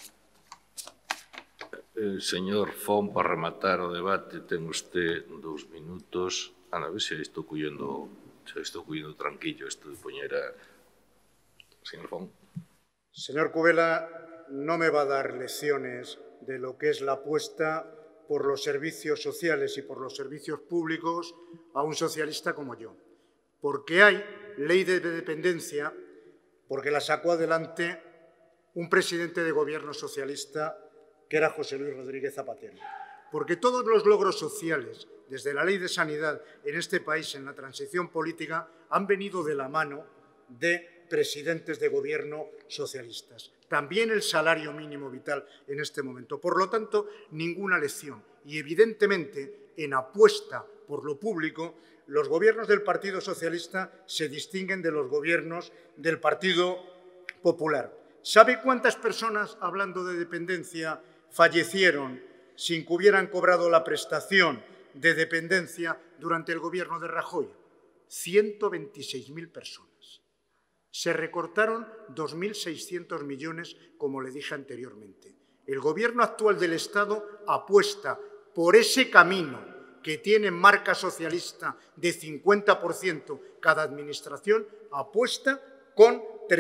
Señor Fon, para rematar o debate, ten usted 2 minutos. A ver se estou collendo tranquillo isto de poñer a... Señor Fon. Señor Cubela, no me va a dar lecciones de lo que es la apuesta por los servicios sociales y por los servicios públicos a un socialista como yo. Porque hay ley de dependencia, porque la sacó adelante un presidente de gobierno socialista que era José Luis Rodríguez Zapatero. Porque todos los logros sociales, desde la Ley de Sanidad en este país, en la transición política, han venido de la mano de presidentes de gobierno socialistas. También el salario mínimo vital en este momento. Por lo tanto, ninguna lección. Y evidentemente, en apuesta por lo público, los gobiernos del Partido Socialista se distinguen de los gobiernos del Partido Popular. ¿Sabe cuántas personas, hablando de dependencia, fallecieron sin que hubieran cobrado la prestación de dependencia durante el gobierno de Rajoy? 126.000 personas. Se recortaron 2.600 millones, como le dije anteriormente. El gobierno actual del Estado apuesta por ese camino que tiene marca socialista de 50% cada administración, apuesta con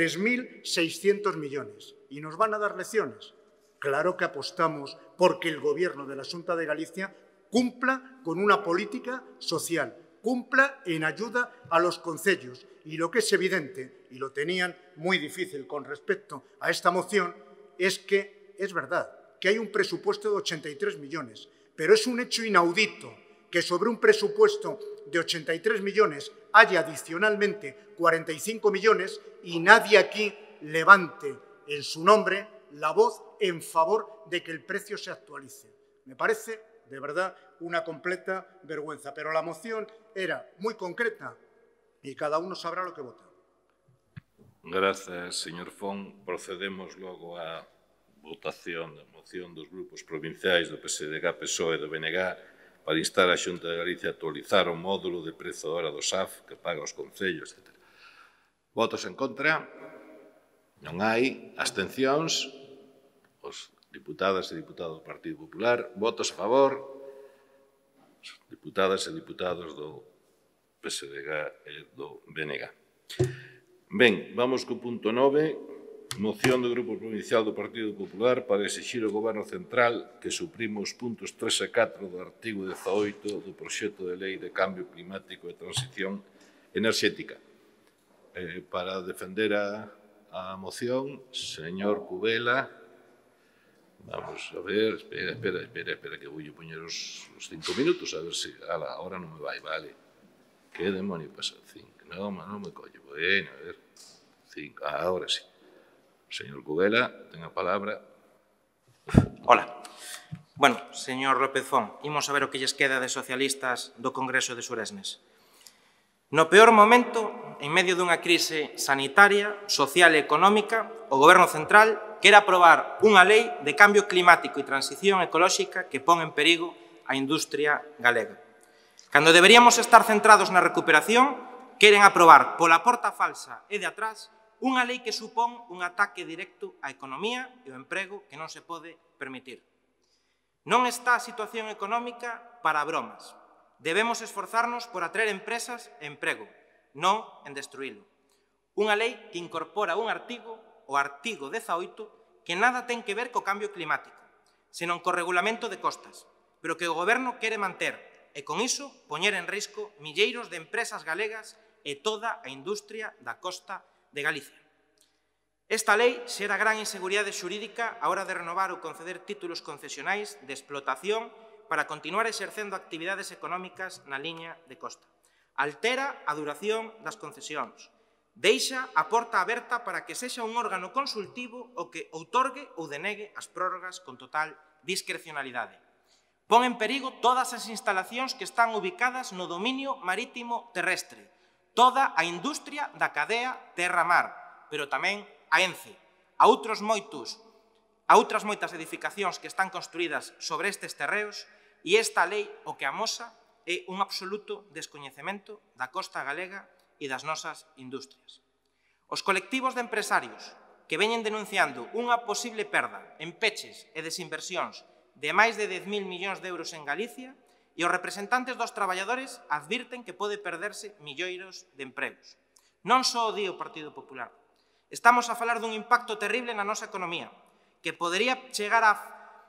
3.600 millones. ¿Y nos van a dar lecciones? Claro que apostamos porque el Gobierno de la Xunta de Galicia cumpla con una política social, cumpla en ayuda a los concellos. Y lo que es evidente, y lo tenían muy difícil con respecto a esta moción, es que es verdad que hay un presupuesto de 83 millones, pero es un hecho inaudito que sobre un presupuesto de 83 millones haya adicionalmente 45 millones y nadie aquí levante en su nombre la voz en favor de que el precio se actualice. Me parece, de verdad, una completa vergüenza. Pero la moción era muy concreta y cada uno sabrá lo que vota. Gracias, señor Fon. Procedemos logo á votación da moción dos grupos provinciais do PSDG, PSOE e do BNG para instar a Xunta de Galicia a actualizar o módulo de prezo da hora do SAF que paga os concellos, etc. Votos en contra? Non hai. Abstencións? Os diputadas e diputados do Partido Popular. Votos a favor? Os diputadas e diputados do PSDG e do BNG. Ben, vamos co punto 9. Moción do Grupo Provincial do Partido Popular para exixir ao Goberno Central que suprima os puntos 3 e 4 do artigo 18 do proxecto de lei de cambio climático e transición enerxética. Para defender a moción, señor Cubela, vamos a ver, espera, que vou poñer os 5 minutos, a ver se ahora non me vai, vale. Que demonio pasa? 5, non me collo, bueno, a ver, 5, ahora sí. Señor Cubela, ten a palabra. Hola. Bueno, señor López Fon, imos a ver o que lles queda de socialistas do Congreso de Suresnes. No peor momento, en medio dunha crise sanitaria, social e económica, o Goberno Central quere aprobar unha lei de cambio climático e transición ecolóxica que pon en perigo a industria galega. Cando deberíamos estar centrados na recuperación, queren aprobar pola porta falsa e de atrás unha lei que supón un ataque directo á economía e ao emprego que non se pode permitir. Non está a situación económica para bromas. Debemos esforzarnos por atraer empresas e emprego, non en destruílo. Unha lei que incorpora un artigo, o artigo 18, que nada ten que ver co cambio climático, senón co regulamento de costas, pero que o Goberno quere manter e, con iso, poñer en risco milleiros de empresas galegas e toda a industria da costa de Galicia. Esta lei xera gran inseguridade xurídica á hora de renovar ou conceder títulos concesionais de explotación para continuar exercendo actividades económicas na liña de costa. Altera a duración das concesións. Deixa a porta aberta para que sexa un órgano consultivo o que outorgue ou denegue as prórrogas con total discrecionalidade. Pon en perigo todas as instalacións que están ubicadas no dominio marítimo terrestre, toda a industria da cadea terra-mar, pero tamén a ENCE, a outras moitas edificacións que están construídas sobre estes terreos, e esta lei o que amosa é un absoluto descoñecemento da costa galega e das nosas industrias. Os colectivos de empresarios que veñen denunciando unha posible perda en peches e desinversións de máis de 10.000 millóns de euros en Galicia e os representantes dos traballadores advirten que pode perderse milleiros de empregos. Non só o di o Partido Popular. Estamos a falar dun impacto terrible na nosa economía, que podería chegar a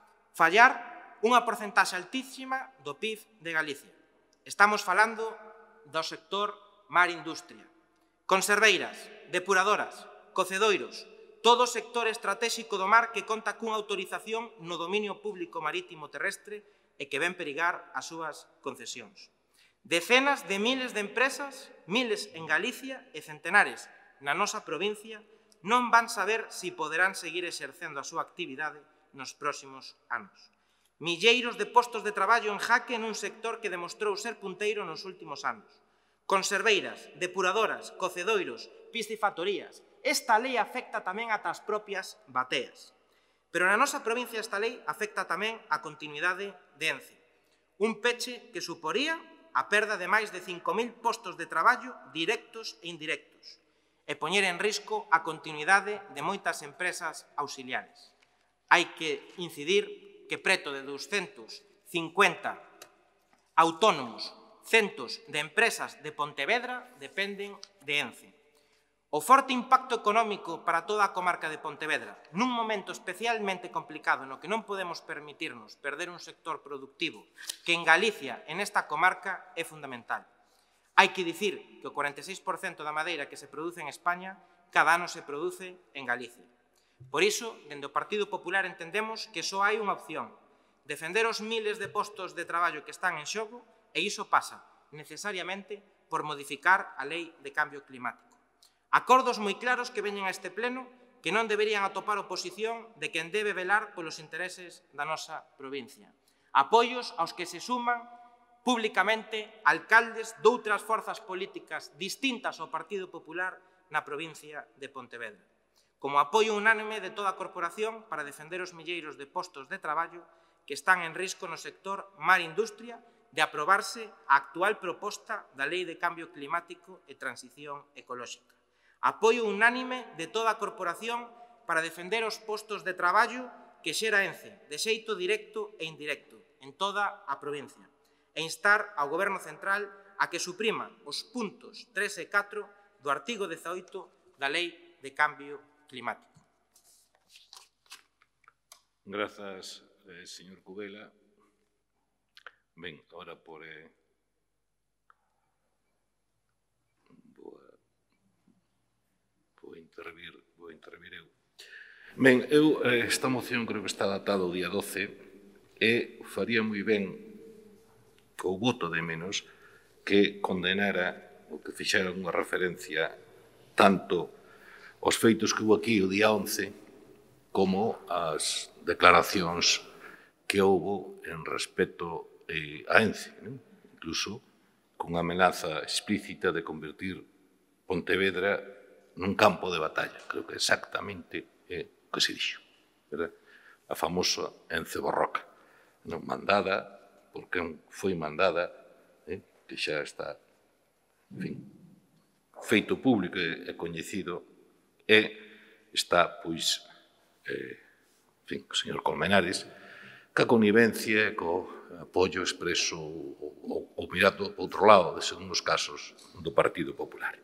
fallar unha porcentaxe altísima do PIB de Galicia. Estamos falando do sector mar-industria. Conserveiras, depuradoras, cocedoiros, todo o sector estratégico do mar que conta cunha autorización no dominio público marítimo terrestre e que ven perigar as súas concesións. Decenas de miles de empresas, miles en Galicia e centenares na nosa provincia, non van saber se poderán seguir exercendo a súa actividade nos próximos anos. Milleiros de postos de traballo en jaque nun sector que demostrou ser punteiro nos últimos anos. Conserveiras, depuradoras, cocedoiros, piscifactorías. Esta lei afecta tamén ata as propias bateas. Pero na nosa provincia esta lei afecta tamén a continuidade de ENCE. Un peche que suporía a perda de máis de 5.000 postos de traballo directos e indirectos e poñer en risco a continuidade de moitas empresas auxiliares. Hai que incidir que preto de 250 autónomos, centos de empresas de Pontevedra dependen de ENCE. O forte impacto económico para toda a comarca de Pontevedra, nun momento especialmente complicado no que non podemos permitirnos perder un sector productivo que en Galicia, en esta comarca, é fundamental. Hai que dicir que o 46% da madeira que se produce en España cada ano se produce en Galicia. Por iso, dende o Partido Popular entendemos que só hai unha opción, defender os miles de postos de traballo que están en xogo, e iso pasa, necesariamente, por modificar a Lei de Cambio Climático. Acordos moi claros que veñen a este pleno que non deberían atopar oposición de quen debe velar polos intereses da nosa provincia. Apoios aos que se suman públicamente alcaldes doutras forzas políticas distintas ao Partido Popular na provincia de Pontevedra. Como apoio unánime de toda a corporación para defender os milleiros de postos de traballo que están en risco no sector mar-industria de aprobarse a actual proposta da Lei de Cambio Climático e Transición Ecolóxica. Apoio unánime de toda a corporación para defender os postos de traballo que xera ENCE, de xeito directo e indirecto, en toda a provincia, e instar ao Goberno Central a que suprima os puntos 3 e 4 do artigo 18 da Lei de Cambio Climático. Grazas, señor Cubela. Ben, ahora por... Vou intervir eu. Ben, esta moción creo que está datada o día 12 e faría moi ben co voto de menos que condenara o que fixera unha referencia tanto aos feitos que hubo aquí o día 11 como as declaracións que houbo en respecto a ENCE, incluso cunha amenaza explícita de convertir Pontevedra nun campo de batalla. Creo que exactamente é o que se dixo. A famosa ENCE Borroca, mandada, porque foi mandada, que xa está, en fin, feito público e coñecido, e está, pois, en fin, o señor Colmenares, ca connivencia e co apoio expreso ou mirado por outro lado, de segundo os casos, do Partido Popular.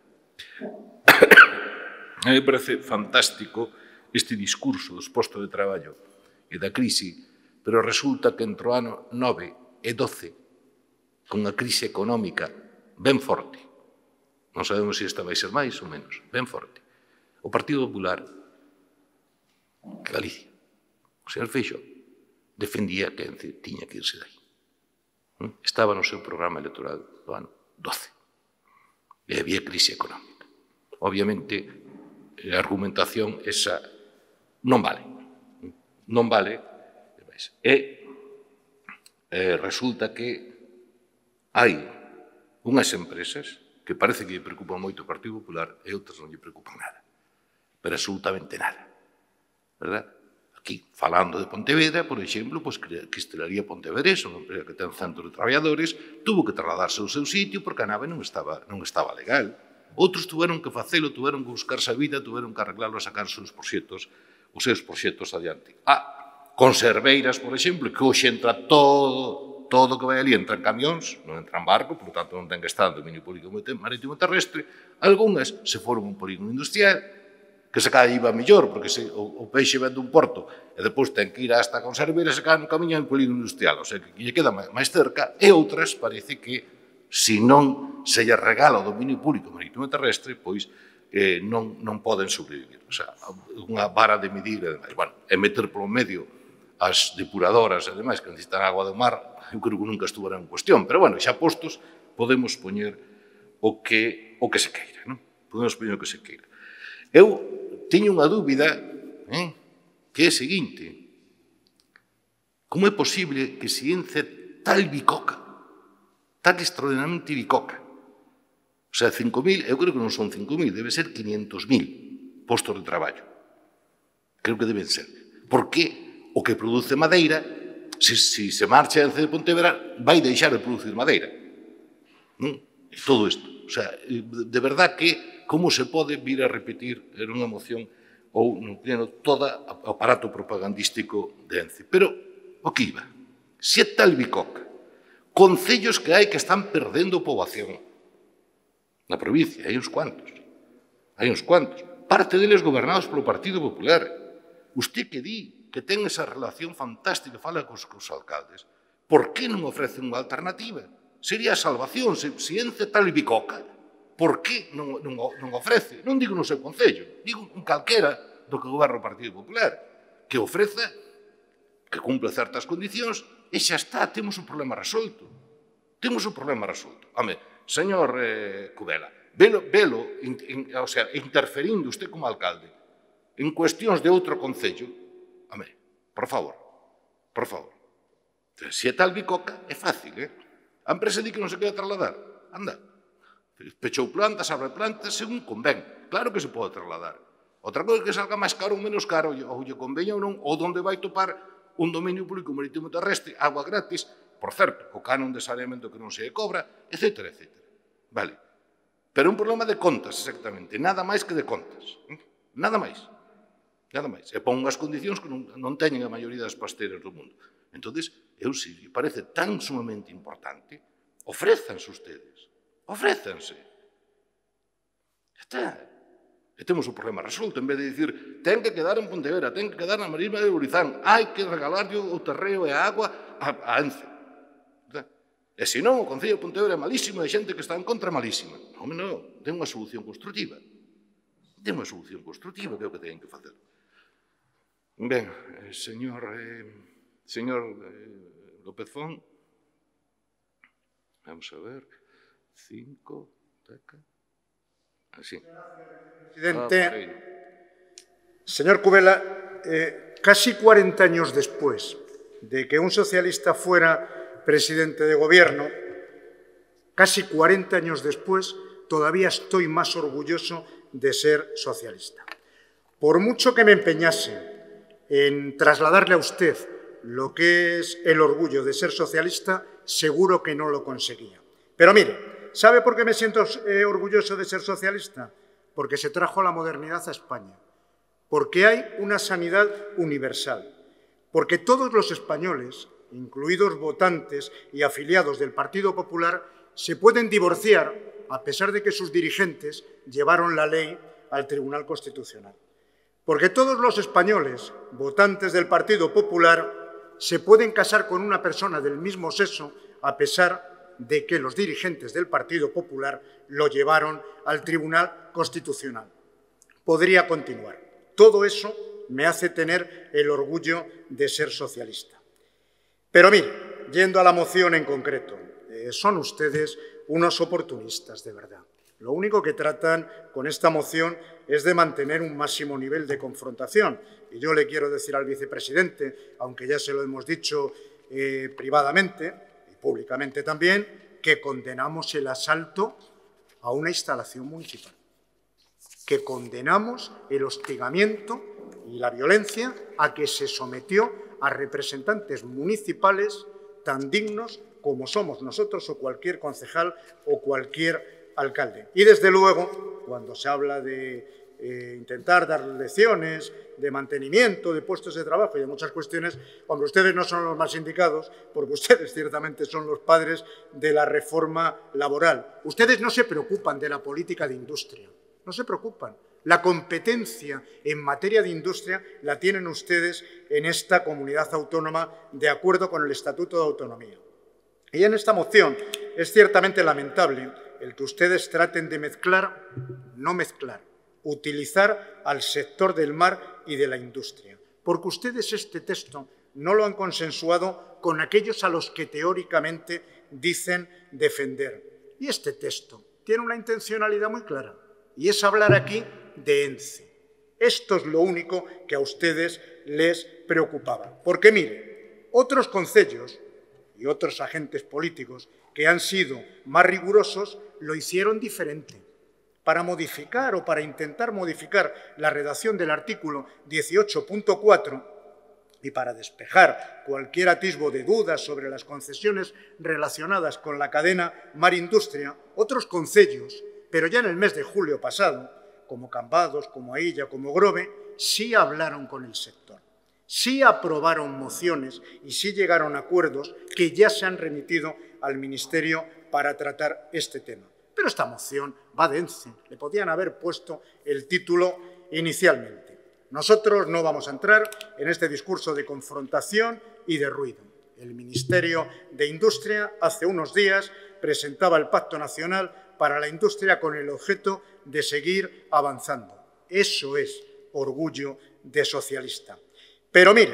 A mí me parece fantástico este discurso dos postos de traballo e da crise, pero resulta que entre o ano 9 e 12, con a crise económica ben forte, non sabemos se esta vai ser máis ou menos, ben forte, o Partido Popular, Galicia, o señor Feixóo, defendía que tiña que irse dai. Estaba no seu programa electoral do ano 12. E había crise económica. Obviamente, a argumentación esa non vale. Non vale. E resulta que hai unhas empresas que parece que lle preocupan moito o Partido Popular e outras non lle preocupan nada. Pero absolutamente nada. Verdad? Aquí, falando de Pontevedra, por exemplo, pues, que Estrelaría Pontevedresa, unha empresa que ten centros de traballadores, tuvo que trasladarse ao seu sitio porque a nave non estaba legal. Outros tuveron que facelo, tuveron que buscarse a vida, tuveron que arreglarlo a sacar os seus proxectos adiante. Conserveiras, por exemplo, que hoxe entra todo que vai ali, entra en camións, non entra en barco, por tanto non ten que estar en dominio público marítimo terrestre. Algúnas se foron un polígono industrial, que se cada iba mellor, porque o peixe ven dun porto e depois ten que ir hasta a conserveira, se cada un camiño en polígono industrial, o sea, que lle queda máis cerca, e outras parece que, se non se lle regala o dominio público marítimo terrestre, pois non poden sobrevivir. O sea, unha vara de medir e demais. Bueno, e meter polo medio as depuradoras e demais que necesitan agua do mar, eu creo que nunca estuvera en cuestión. Pero, bueno, xa postos, podemos poñer o que se queira, non? Podemos poñer o que se queira. Eu teño unha dúbida, que é a seguinte. Como é posible que se ence tal bicoca, tan extraordinariamente bicoca? O sea, 5.000, eu creo que non son 5.000, debe ser 500.000 postos de traballo. Creo que deben ser. Porque o que produce madeira, se se marcha a Ence de Pontevedra, vai deixar de producir madeira. E todo isto. O sea, de verdad que como se pode vir a repetir en unha moción ou nun pleno todo o aparato propagandístico de Ence. Pero, o que iba? Se é tal bicoca, concellos que hai que están perdendo poboación, na provincia, hai uns cuantos. Hai uns cuantos. Parte deles gobernados polo Partido Popular. Usted que di que ten esa relación fantástica, fala cos alcaldes. Por que non ofrecen unha alternativa? Sería a salvación. Se Ence tal bicoca, por que non ofrece? Non digo no seu concello, digo un calquera do que goberna o Partido Popular, que ofreza, que cumpre certas condicións, e xa está, temos o problema resolto. Temos o problema resolto. Home, señor Cubela, velo, o sea, interferindo usted como alcalde en cuestións de outro concello, home, por favor. Se é tal bicoca, é fácil, A empresa di que non se queda trasladar. Anda, pechou plantas, abre plantas, según convén. Claro que se pode trasladar. Outra cosa é que salga máis caro ou menos caro, ou lle conveña ou non, ou onde vai topar un dominio público marítimo terrestre, agua gratis, por certo, o canon de saneamento que non se cobra, etc. Vale. Pero é un problema de contas, exactamente. Nada máis que de contas. Nada máis. E pon unhas condicións que non teñen a maioría das pasteiras do mundo. Entón, eu, se parece tan sumamente importante, ofrézanse ustedes. Ofrézanse. Está. E temos o problema resolto. En vez de dicir, ten que quedar en Pontevedra, ten que quedar na Marisma de Burizán, hai que regalarlle o terreo e a agua a Ence. E se non, o Concello de Pontevedra é malísimo, e xente que está en contra malísima. Non, ten unha solución constructiva. que é o que teñen que facer. Ben, señor López Font, vamos a ver, 5, taca, así. Presidente, señor Cubela, casi 40 años después de que un socialista fuera presidente de gobierno, casi 40 años después, todavía estoy más orgulloso de ser socialista. Por mucho que me empeñase en trasladarle a usted lo que es el orgullo de ser socialista, seguro que no lo conseguía. Pero mire, ¿sabe por qué me siento orgulloso de ser socialista? Porque se trajo la modernidad a España, porque hay una sanidad universal, porque todos los españoles, incluidos votantes y afiliados del Partido Popular, se pueden divorciar a pesar de que sus dirigentes llevaron la ley al Tribunal Constitucional. Porque todos los españoles, votantes del Partido Popular, se pueden casar con una persona del mismo sexo a pesar de que los dirigentes del Partido Popular lo llevaron al Tribunal Constitucional. Podría continuar. Todo eso me hace tener el orgullo de ser socialista. Pero mire, yendo a la moción en concreto, son ustedes unos oportunistas de verdad. Lo único que tratan con esta moción es de mantener un máximo nivel de confrontación. Y yo le quiero decir al vicepresidente, aunque ya se lo hemos dicho privadamente y públicamente también, que condenamos el asalto a una instalación municipal, que condenamos el hostigamiento y la violencia a que se sometió a representantes municipales tan dignos como somos nosotros o cualquier concejal o cualquier alcalde. Y, desde luego, cuando se habla de intentar dar lecciones de mantenimiento de puestos de trabajo y de muchas cuestiones, hombre, ustedes no son los más indicados, porque ustedes ciertamente son los padres de la reforma laboral. Ustedes no se preocupan de la política de industria, no se preocupan. La competencia en materia de industria la tienen ustedes en esta comunidad autónoma de acuerdo con el Estatuto de Autonomía. Y en esta moción es ciertamente lamentable el que ustedes traten de mezclar, no mezclar, utilizar al sector del mar y de la industria. Porque ustedes este texto no lo han consensuado con aquellos a los que teóricamente dicen defender. Y este texto tiene una intencionalidad muy clara, y es hablar aquí de ENCE. Esto es lo único que a ustedes les preocupaba. Porque, mire, otros concellos y otros agentes políticos que han sido más rigurosos lo hicieron diferente. Para modificar o para intentar modificar la redacción del artículo 18.4 y para despejar cualquier atisbo de dudas sobre las concesiones relacionadas con la cadena mar-industria, otros concellos, pero ya en el mes de julio pasado, como Cambados, como Aïlla, como Grove, sí hablaron con el sector, sí aprobaron mociones y sí llegaron a acuerdos que ya se han remitido al Ministerio para tratar este tema. Pero esta moción va de ENCE, le podían haber puesto el título inicialmente. Nosotros no vamos a entrar en este discurso de confrontación y de ruido. El Ministerio de Industria hace unos días presentaba el Pacto Nacional para la Industria con el objeto de seguir avanzando. Eso es orgullo de socialista. Pero mire,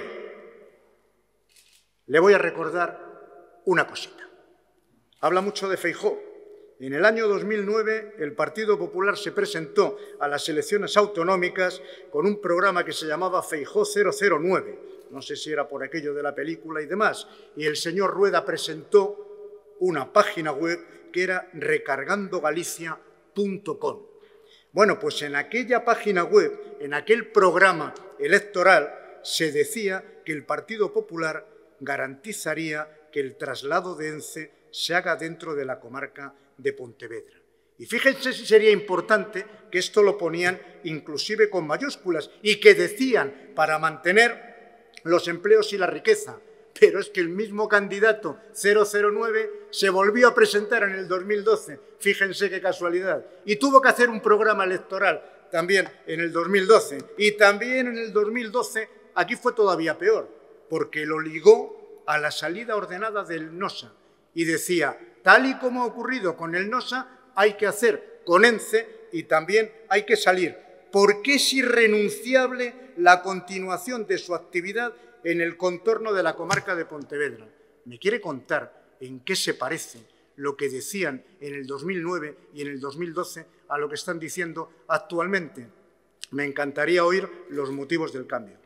le voy a recordar una cosita. Habla mucho de Feijóo. En el año 2009 el Partido Popular se presentó a las elecciones autonómicas con un programa que se llamaba Feijóo 009. No sé si era por aquello de la película y demás. Y el señor Rueda presentó una página web que era recargandogalicia.com. Bueno, pues en aquella página web, en aquel programa electoral, se decía que el Partido Popular garantizaría que el traslado de ENCE se haga dentro de la comarca de Pontevedra. Y fíjense si sería importante que esto lo ponían inclusive con mayúsculas y que decían para mantener los empleos y la riqueza. Pero es que el mismo candidato 009 se volvió a presentar en el 2012, fíjense qué casualidad, y tuvo que hacer un programa electoral también en el 2012. Y también en el 2012, aquí fue todavía peor, porque lo ligó a la salida ordenada del NOSA y decía, tal y como ha ocurrido con el NOSA, hay que hacer con ENCE y también hay que salir, porque es irrenunciable la continuación de su actividad en el contorno de la comarca de Pontevedra. ¿Me quiere contar en qué se parece lo que decían en el 2009 y en el 2012 a lo que están diciendo actualmente? Me encantaría oír los motivos del cambio.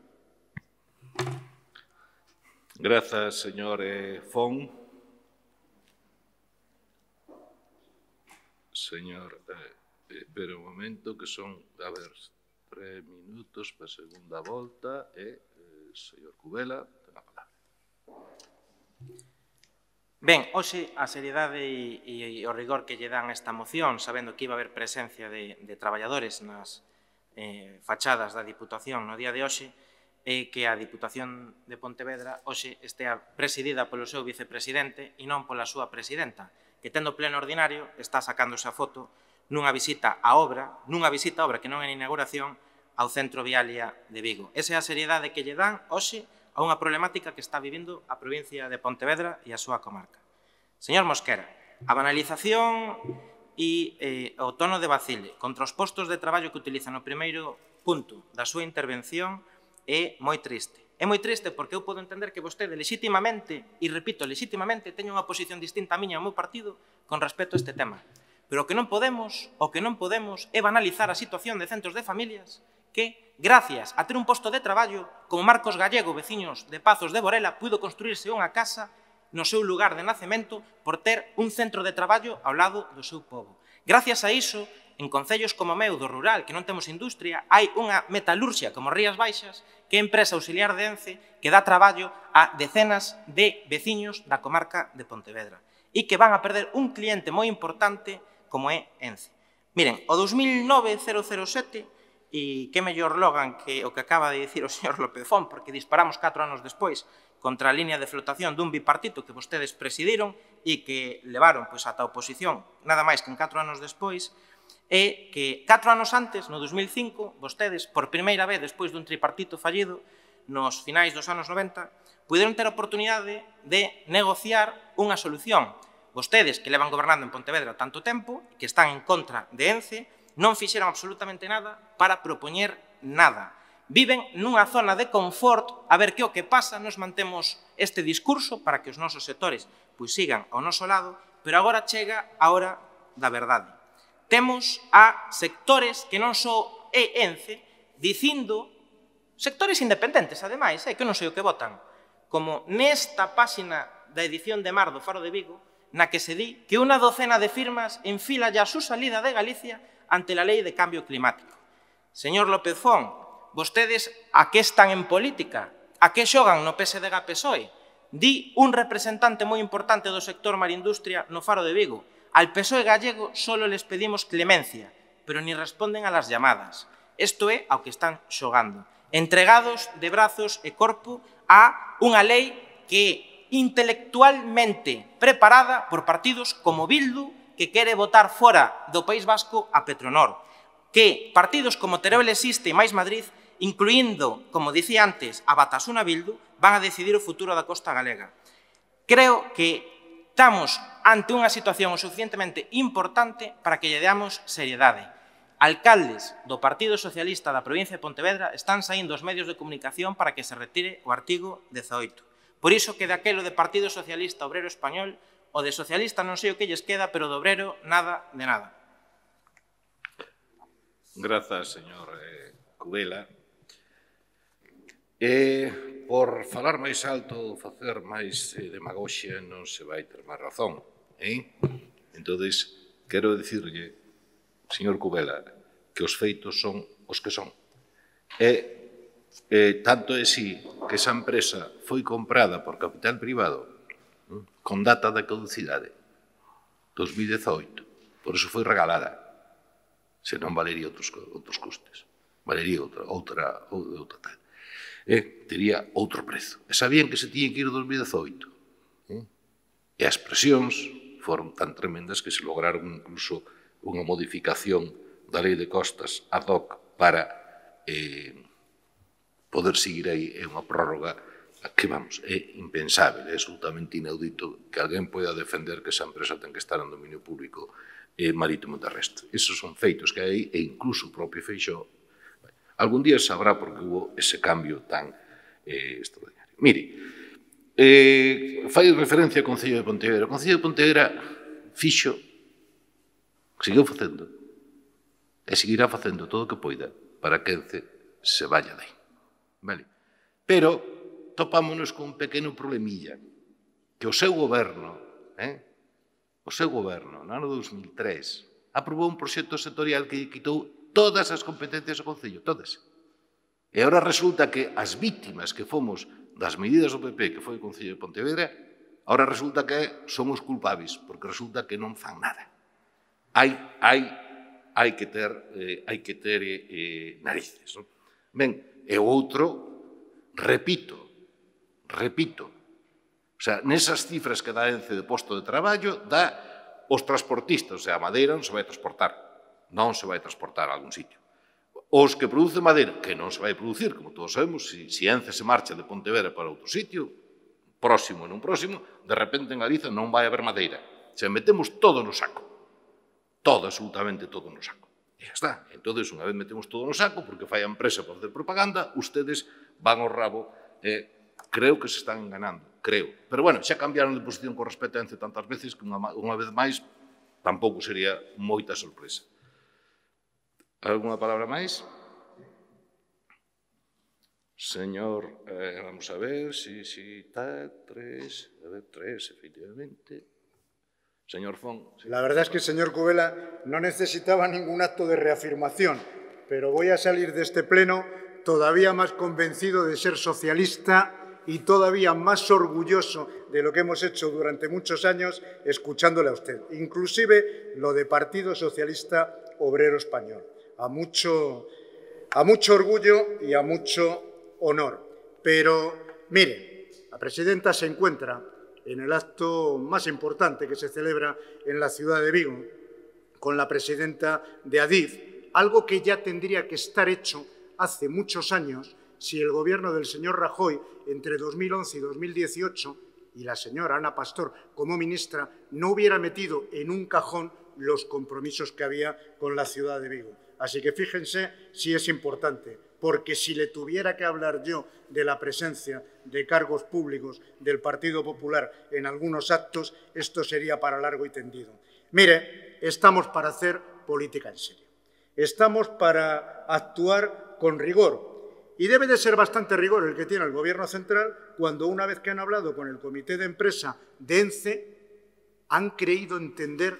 Grazas, señor Fon. Señor, espera un momento, que son, a ver, 3 minutos para a segunda volta señor Cubela, ten a palabra. Ben, hoxe a seriedade e o rigor que lle dan esta moción, sabendo que iba a haber presencia de traballadores nas fachadas da Diputación no día de hoxe, é que a Diputación de Pontevedra hoxe estea presidida polo seu vicepresidente e non pola súa presidenta, que tendo pleno ordinario está sacándose a foto nunha visita á obra que non é inauguración, ao Centro Vialia de Vigo. Esa é a seriedade que lle dan hoxe a unha problemática que está vivindo a provincia de Pontevedra e a súa comarca. Señor Mosquera, a banalización e o tono de vacile contra os postos de traballo que utilizan no primeiro punto da súa intervención é moi triste. É moi triste porque eu podo entender que vostede legitimamente, e repito, legitimamente, teña unha posición distinta a miña e ao meu partido con respecto a este tema. Pero o que non podemos é banalizar a situación de centros de familias que, gracias a ter un posto de traballo, como Marcos Gallego, veciños de Pazos de Borela, puido construirse unha casa no seu lugar de nacemento por ter un centro de traballo ao lado do seu pobo. Gracias a iso, en concellos como o meu do rural, que non temos industria, hai unha metalurxia como Rías Baixas, que é empresa auxiliar de ENCE, que dá traballo a decenas de veciños da comarca de Pontevedra e que van a perder un cliente moi importante como é ENCE. Miren, o 2009-007, e que mellor logan que o que acaba de dicir o señor López Font, porque disparamos 4 anos despois contra a línea de flotación dun bipartito que vostedes presidiron e que levaron ata a oposición nada máis que en 4 anos despois, é que 4 anos antes, no 2005, vostedes, por primeira vez despois dun tripartito fallido, nos finais dos anos 90, puderon ter a oportunidade de negociar unha solución. Vostedes, que levan gobernando en Pontevedra tanto tempo, que están en contra de ENCE, non fixeron absolutamente nada para propoñer nada. Viven nunha zona de confort, a ver que o que pasa, nos mantemos este discurso para que os nosos sectores pois sigan ao noso lado, pero agora chega a hora da verdade. Temos a sectores que non só é ENCE, dicindo, sectores independentes, ademais, que non sei o que votan, como nesta páxina da edición de mar do Faro de Vigo, na que se di que unha docena de firmas enfila ya a súa salida de Galicia ante a lei de cambio climático. Señor López Fon, vostedes a que están en política? A que xogan no PSDG-PSOE? Di un representante moi importante do sector marindustria no Faro de Vigo. Al PSOE gallego solo les pedimos clemencia, pero ni responden a las llamadas. Isto é ao que están xogando. Entregados de brazos e corpo a unha lei que é intelectualmente preparada por partidos como Bildu, que quere votar fora do País Vasco a Petronor, que partidos como Teruel Existe e Mais Madrid, incluindo, como dicía antes, a Batasuna Bildu, van a decidir o futuro da costa galega. Creo que estamos ante unha situación o suficientemente importante para que lle deamos seriedade. Alcaldes do Partido Socialista da provincia de Pontevedra están saindo os medios de comunicación para que se retire o artigo 18. Por iso que daquelo de Partido Socialista Obrero Español, o de socialista non sei o que lles queda, pero do obrero nada de nada. Grazas, señor Cubela. Por falar máis alto, facer máis demagoxia, non se vai ter máis razón. Entón, quero dicirlle, señor Cubela, que os feitos son os que son. Tanto é así que esa empresa foi comprada por capital privado con data de caducidade 2018, por iso foi regalada, se non valería outros custes, valería outra tal. Tería outro prezo. E sabían que se tiña que ir 2018. E as presións foron tan tremendas que se lograron incluso unha modificación da lei de costas ad hoc para poder seguir aí. É unha prórroga que, vamos, é impensável, é absolutamente inaudito que alguén poida defender que esa empresa ten que estar en dominio público marítimo terrestre. Esos son feitos que hai, e incluso o propio Feixóo algún día sabrá por que hubo ese cambio tan extraordinario. Mire, fai referencia ao Concello de Pontevedra. O Concello de Pontevedra fixo, seguiu facendo, e seguirá facendo todo o que poida para que ENCE se vaya dai. Vale? Pero topámonos con un pequeno problemilla, que o seu goberno, no ano 2003, aprobou un proxecto sectorial que quitou todas as competencias do Concello, todas. E agora resulta que as vítimas que fomos das medidas do PP, que foi o Concello de Pontevedra, agora resulta que somos culpables, porque resulta que non fan nada. Hai que ter narices. Ben, e o outro, repito, o sea, nesas cifras que dá ENCE de posto de traballo, dá os transportistas, o sea, a madeira non se vai transportar a algún sitio. Os que producen madeira, que non se vai producir, como todos sabemos, se ENCE se marcha de Pontevedra para outro sitio, próximo e non próximo, de repente en Galiza non vai haber madeira. Se metemos todo no saco. Todo, absolutamente todo no saco. E xa está. Entón, unha vez metemos todo no saco, porque fai a empresa para facer propaganda, ustedes van ao rabo. Creo que se están enganando, creo. Pero, bueno, xa cambiaron de posición con respecto a ENCE tantas veces que unha vez máis tampouco sería moita sorpresa. Alguna palabra máis? Señor, vamos a ver, tres, efectivamente. Señor Fon. La verdad es que, señor Cubela, no necesitaba ningún acto de reafirmación, pero voy a salir de este pleno todavía más convencido de ser socialista y todavía más orgulloso de lo que hemos hecho durante muchos años escuchándole a usted. Inclusive lo de Partido Socialista Obrero Español. A mucho orgullo y a mucho honor. Pero, mire, la presidenta se encuentra en el acto más importante que se celebra en la ciudad de Vigo, con la presidenta de Adif, algo que ya tendría que estar hecho hace muchos años si el gobierno del señor Rajoy entre 2011 y 2018 y la señora Ana Pastor como ministra no hubiera metido en un cajón los compromisos que había con la ciudad de Vigo. Así que fíjense si es importante, porque si le tuviera que hablar yo de la presencia de cargos públicos del Partido Popular en algunos actos, esto sería para largo y tendido. Mire, estamos para hacer política en serio. Estamos para actuar con rigor. Y debe de ser bastante rigor el que tiene el Gobierno central cuando, una vez que han hablado con el comité de empresa de ENCE, han creído entender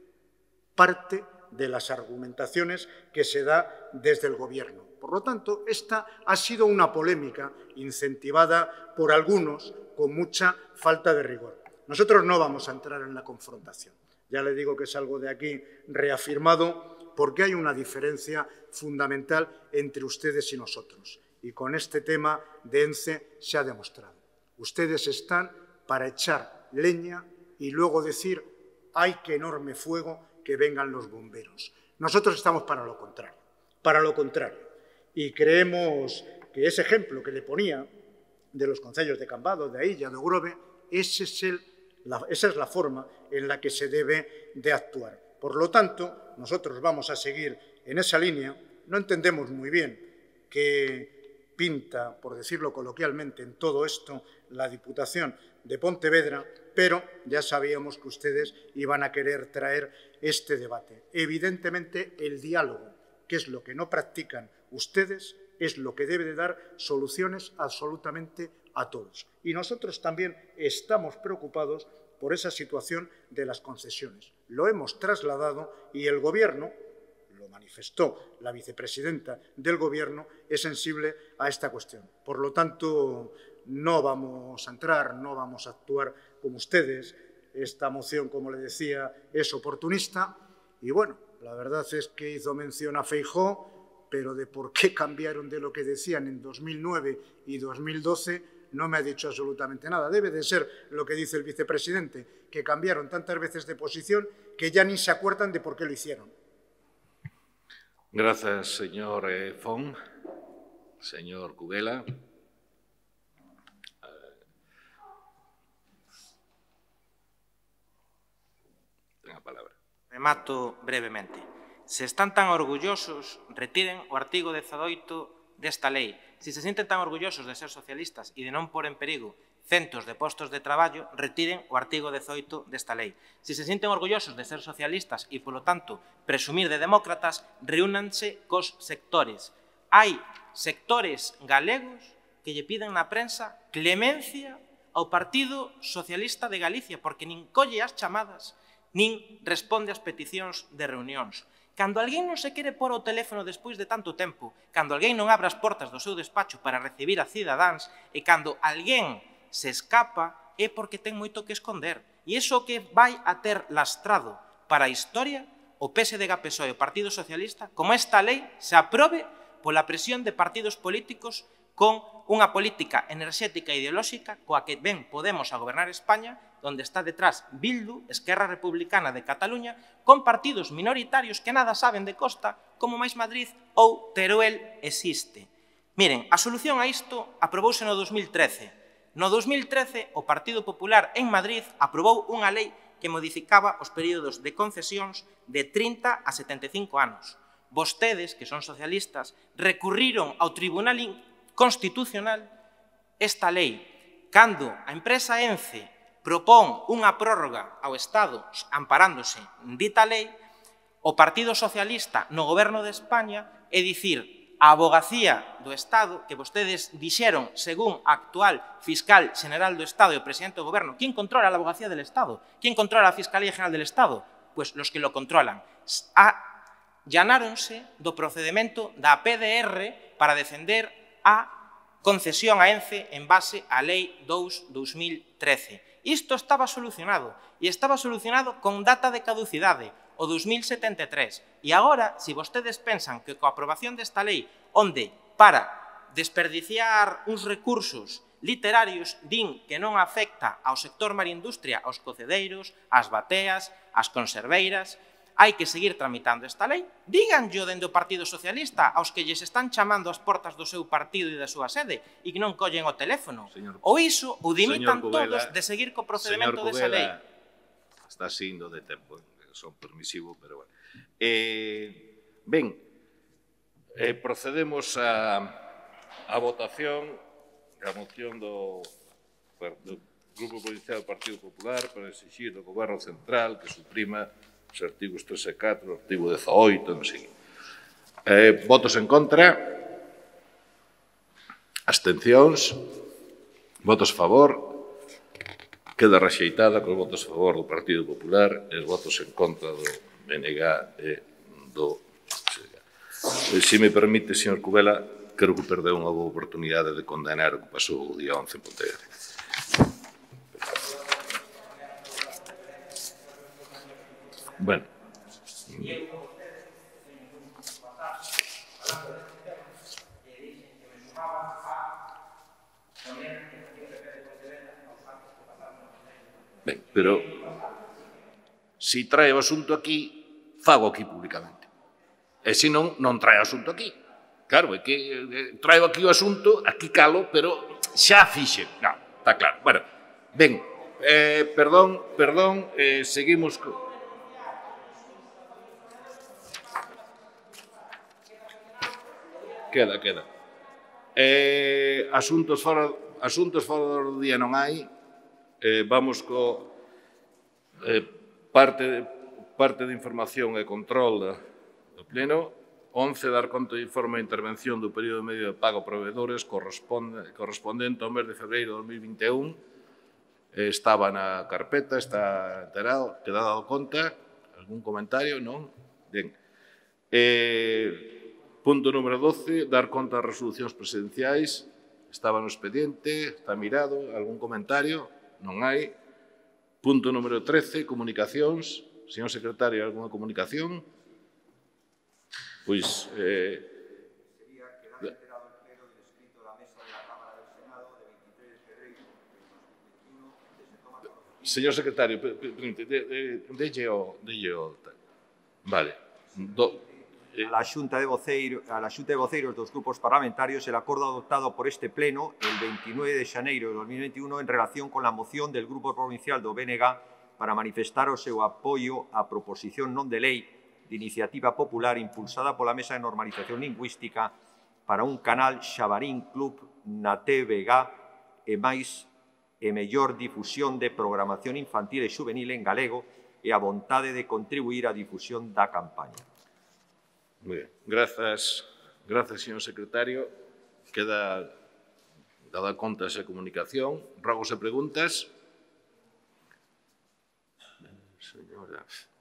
parte de las argumentaciones que se da desde el Gobierno. Por lo tanto, esta ha sido una polémica incentivada por algunos con mucha falta de rigor. Nosotros no vamos a entrar en la confrontación. Ya le digo que salgo de aquí reafirmado porque hay una diferencia fundamental entre ustedes y nosotros. Y con este tema de ENCE se ha demostrado. Ustedes están para echar leña y luego decir ¡ay, qué enorme fuego! Que vengan los bomberos. Nosotros estamos para lo contrario. Para lo contrario. Y creemos que ese ejemplo que le ponía de los concellos de Cambados, de Ailla, de Grove, esa es la forma en la que se debe de actuar. Por lo tanto, nosotros vamos a seguir en esa línea. No entendemos muy bien qué pinta, por decirlo coloquialmente, en todo esto la Diputación de Pontevedra, pero ya sabíamos que ustedes iban a querer traer este debate. Evidentemente, el diálogo, que es lo que no practican ustedes, es lo que debe de dar soluciones absolutamente a todos. Y nosotros también estamos preocupados por esa situación de las concesiones. Lo hemos trasladado y el Gobierno, lo manifestó la vicepresidenta del Gobierno, es sensible a esta cuestión. Por lo tanto, no vamos a entrar, no vamos a actuar como ustedes. Esta moción, como le decía, es oportunista y, bueno, la verdad es que hizo mención a Feijóo, pero de por qué cambiaron de lo que decían en 2009 y 2012 no me ha dicho absolutamente nada. Debe de ser lo que dice el vicepresidente, que cambiaron tantas veces de posición que ya ni se acuerdan de por qué lo hicieron. Gracias, señor Font. Señor Cubela. Ten a palabra. Remato brevemente. Se están tan orgullosos, retiren o artigo 18 desta lei. Se se sienten tan orgullosos de ser socialistas e de non pôr en perigo centos de postos de traballo, retiren o artigo 18 desta lei. Se se sienten orgullosos de ser socialistas e, polo tanto, presumir de demócratas, reúnanse cos sectores. Hai sectores galegos que lle piden na prensa clemencia ao Partido Socialista de Galicia, porque nin colle as chamadas, nin responde ás peticións de reunións. Cando alguén non se quere pôr ao teléfono despois de tanto tempo, cando alguén non abre as portas do seu despacho para recibir a cidadáns e cando alguén se escapa é porque ten moito que esconder. E iso que vai a ter lastrado para a historia o PSDG-PSOE e o Partido Socialista, como esta lei se aprobe pola presión de partidos políticos con unha política enerxética e ideolóxica coa que ben Podemos a gobernar España, onde está detrás Bildu, Esquerra Republicana de Cataluña, con partidos minoritarios que nada saben de Costa, como Mais Madrid ou Teruel existe. Miren, a solución a isto aprobouse no 2013. No 2013, o Partido Popular en Madrid aprobou unha lei que modificaba os períodos de concesións de 30 a 75 anos. Vostedes, que son socialistas, recurriron ao Tribunal Constitucional esta lei. Cando a empresa ENCE propón unha prórroga ao Estado amparándose dita lei, o Partido Socialista no Goberno de España é dicir a Avogacía do Estado, que vostedes dixeron, según a actual Fiscal General do Estado e o Presidente do Goberno, ¿quién controla a Avogacía del Estado? ¿Quién controla a Fiscalía General del Estado? Pues los que lo controlan. Llanáronse do procedimento da PDR para defender a concesión a ENCE en base á Lei 2/2013. Isto estaba solucionado, e estaba solucionado con data de caducidade, o 2073. E agora, se vostedes pensan que coa aprobación desta lei, onde para desperdiciar uns recursos literarios din que non afecta ao sector marindustria, aos cocedeiros, ás bateas, ás conserveiras, hai que seguir tramitando esta lei, díganllo dende o Partido Socialista aos que lles están chamando as portas do seu partido e da súa sede e que non collen o teléfono. Ou iso, ou dimitan todos de seguir co procedimento desa lei. Está sindo de tempo. son permisivo, pero bueno. Ben, procedemos a votación da moción do Grupo Provincial do Partido Popular para exigir do Goberno Central que suprima os artigos 3 e 4, o artigo 18, non sei. Votos en contra, abstencións, votos a favor, queda rexeitada cos votos a favor do Partido Popular e os votos en contra do BNG e do CSG. Se me permite, señor Cubela, creo que perdeu unha boa oportunidade de condenar o que pasou o día 11 en Pontevedra. Bueno. Ben, pero se trae o asunto aquí, fago aquí públicamente. E se non, non trae o asunto aquí. Claro, é que traio aquí o asunto, aquí calo, pero xa fixe. Non, está claro. Bueno, ben, perdón, seguimos co... Queda. Asuntos fora do día non hai. Vamos co parte de información e control do Pleno. 11, dar conta de informe de intervención do período medio de pago a proveedores correspondente ao mes de febreiro de 2021. Estaba na carpeta, está enterado, queda dado conta. Algún comentario? Non? Ben. Punto número 12, dar conta das resolucións presidenciais. Estaba no expediente, está mirado. Algún comentario? Non hai. Punto número 13, comunicacións. Señor secretario, algunha comunicación? Pois... Sería quedar enterado el pleno del escrito de la mesa de la Cámara del Senado de 23 de febrero de 2021, donde se toma conocimiento... Señor secretario, delle o... Vale. A la Xunta de Voceiros dos grupos parlamentarios el acordo adoptado por este pleno el 29 de xaneiro de 2021 en relación con la moción del Grupo Provincial do BNG para manifestar o seu apoio á proposición non de lei de iniciativa popular impulsada pola Mesa de Normalización Lingüística para un canal Xabarín Club na TVG e máis e mellor difusión de programación infantil e juvenil en galego e a vontade de contribuir á difusión da campaña. Muy bien. Gracias, señor secretario. Queda dada conta esa comunicación. Rogos e preguntas. Señora...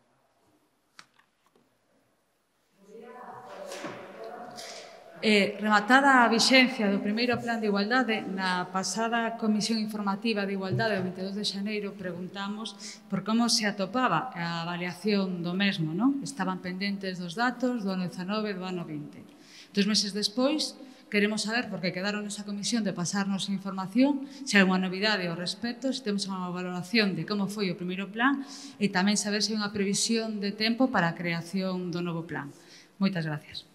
Rematada a vixencia do primeiro Plan de Igualdade, na pasada Comisión Informativa de Igualdade do 22 de xaneiro preguntamos por como se atopaba a avaliación do mesmo, non? Estaban pendentes dos datos do ano 19 e do ano 20. 2 meses despois, queremos saber, porque quedaron nesa comisión de pasarnos información, se hai unha novidade ao respecto, se temos unha valoración de como foi o primeiro plan e tamén saber se hai unha previsión de tempo para a creación do novo plan. Moitas gracias.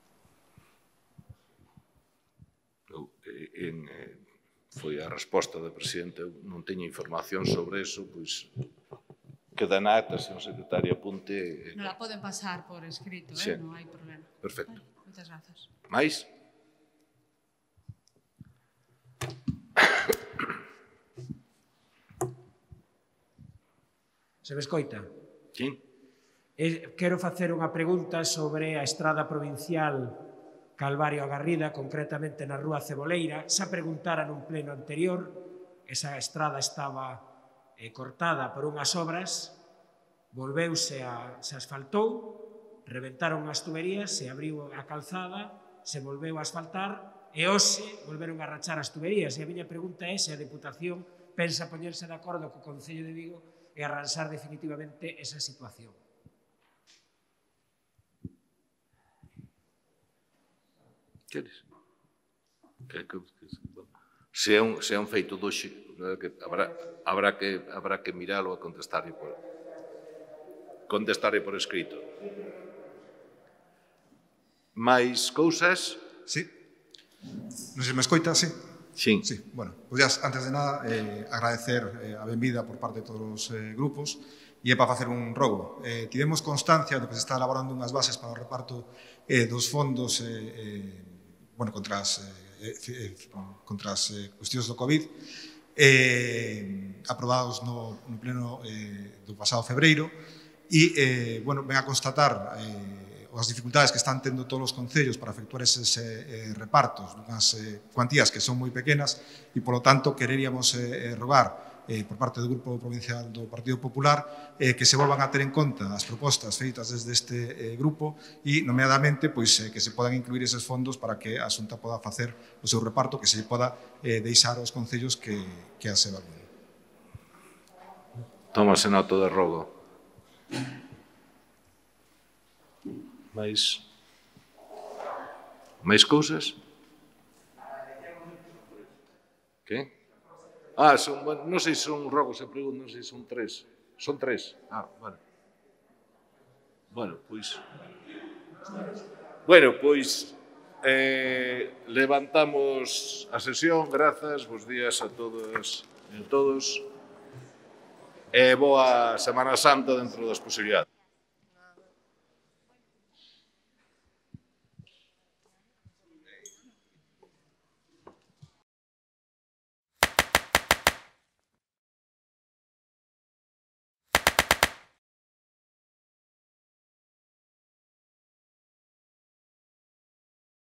Foi a resposta do presidente, eu non teño información sobre eso, pois queda na acta, señor secretario, apunte... Non la poden pasar por escrito, non hai problema. Perfecto. Moitas grazas. Mais? Se me escoita? Sí. Quero facer unha pregunta sobre a estrada provincial Calvario a Garrida, concretamente na Rúa Ceboleira. Xa preguntara nun pleno anterior, esa estrada estaba cortada por unhas obras, volveuse se asfaltou, reventaron as tuberías, se abriu a calzada, se volveu a asfaltar e hoxe volveron a rachar as tuberías. E a miña pregunta é se a Deputación pensa poñerse de acordo co Concello de Vigo e arranxar definitivamente esa situación. Queres? Se é un feito doxe, habrá que miralo e contestarlle por escrito. Mais cousas? Sí. Non sei se me escoita, sí. Sí. Bueno, pues ya, antes de nada, agradecer a benvida por parte de todos os grupos E é para facer un rogo. Tivemos constancia de que se está elaborando unhas bases para o reparto dos fondos contra as cuestións do COVID, aprobados no pleno do pasado febreiro, e ven a constatar as dificultades que están tendo todos os concellos para efectuar eses repartos dunhas cuantías que son moi pequenas, e, polo tanto, quereríamos rogar por parte do Grupo Provincial do Partido Popular que se volvan a ter en conta as propostas feitas desde este grupo e, nomeadamente, que se podan incluir eses fondos para que a Xunta poda facer o seu reparto, que se poda deixar aos concellos que as evalúen. Tómase nota de rogo. Mais cousas? Que? Non sei se son rogos e preguntas, non sei se son 3. Son 3? Vale. Pois levantamos a sesión. Grazas, bons días a todas e a todos. E boa Semana Santa dentro das posibilidades.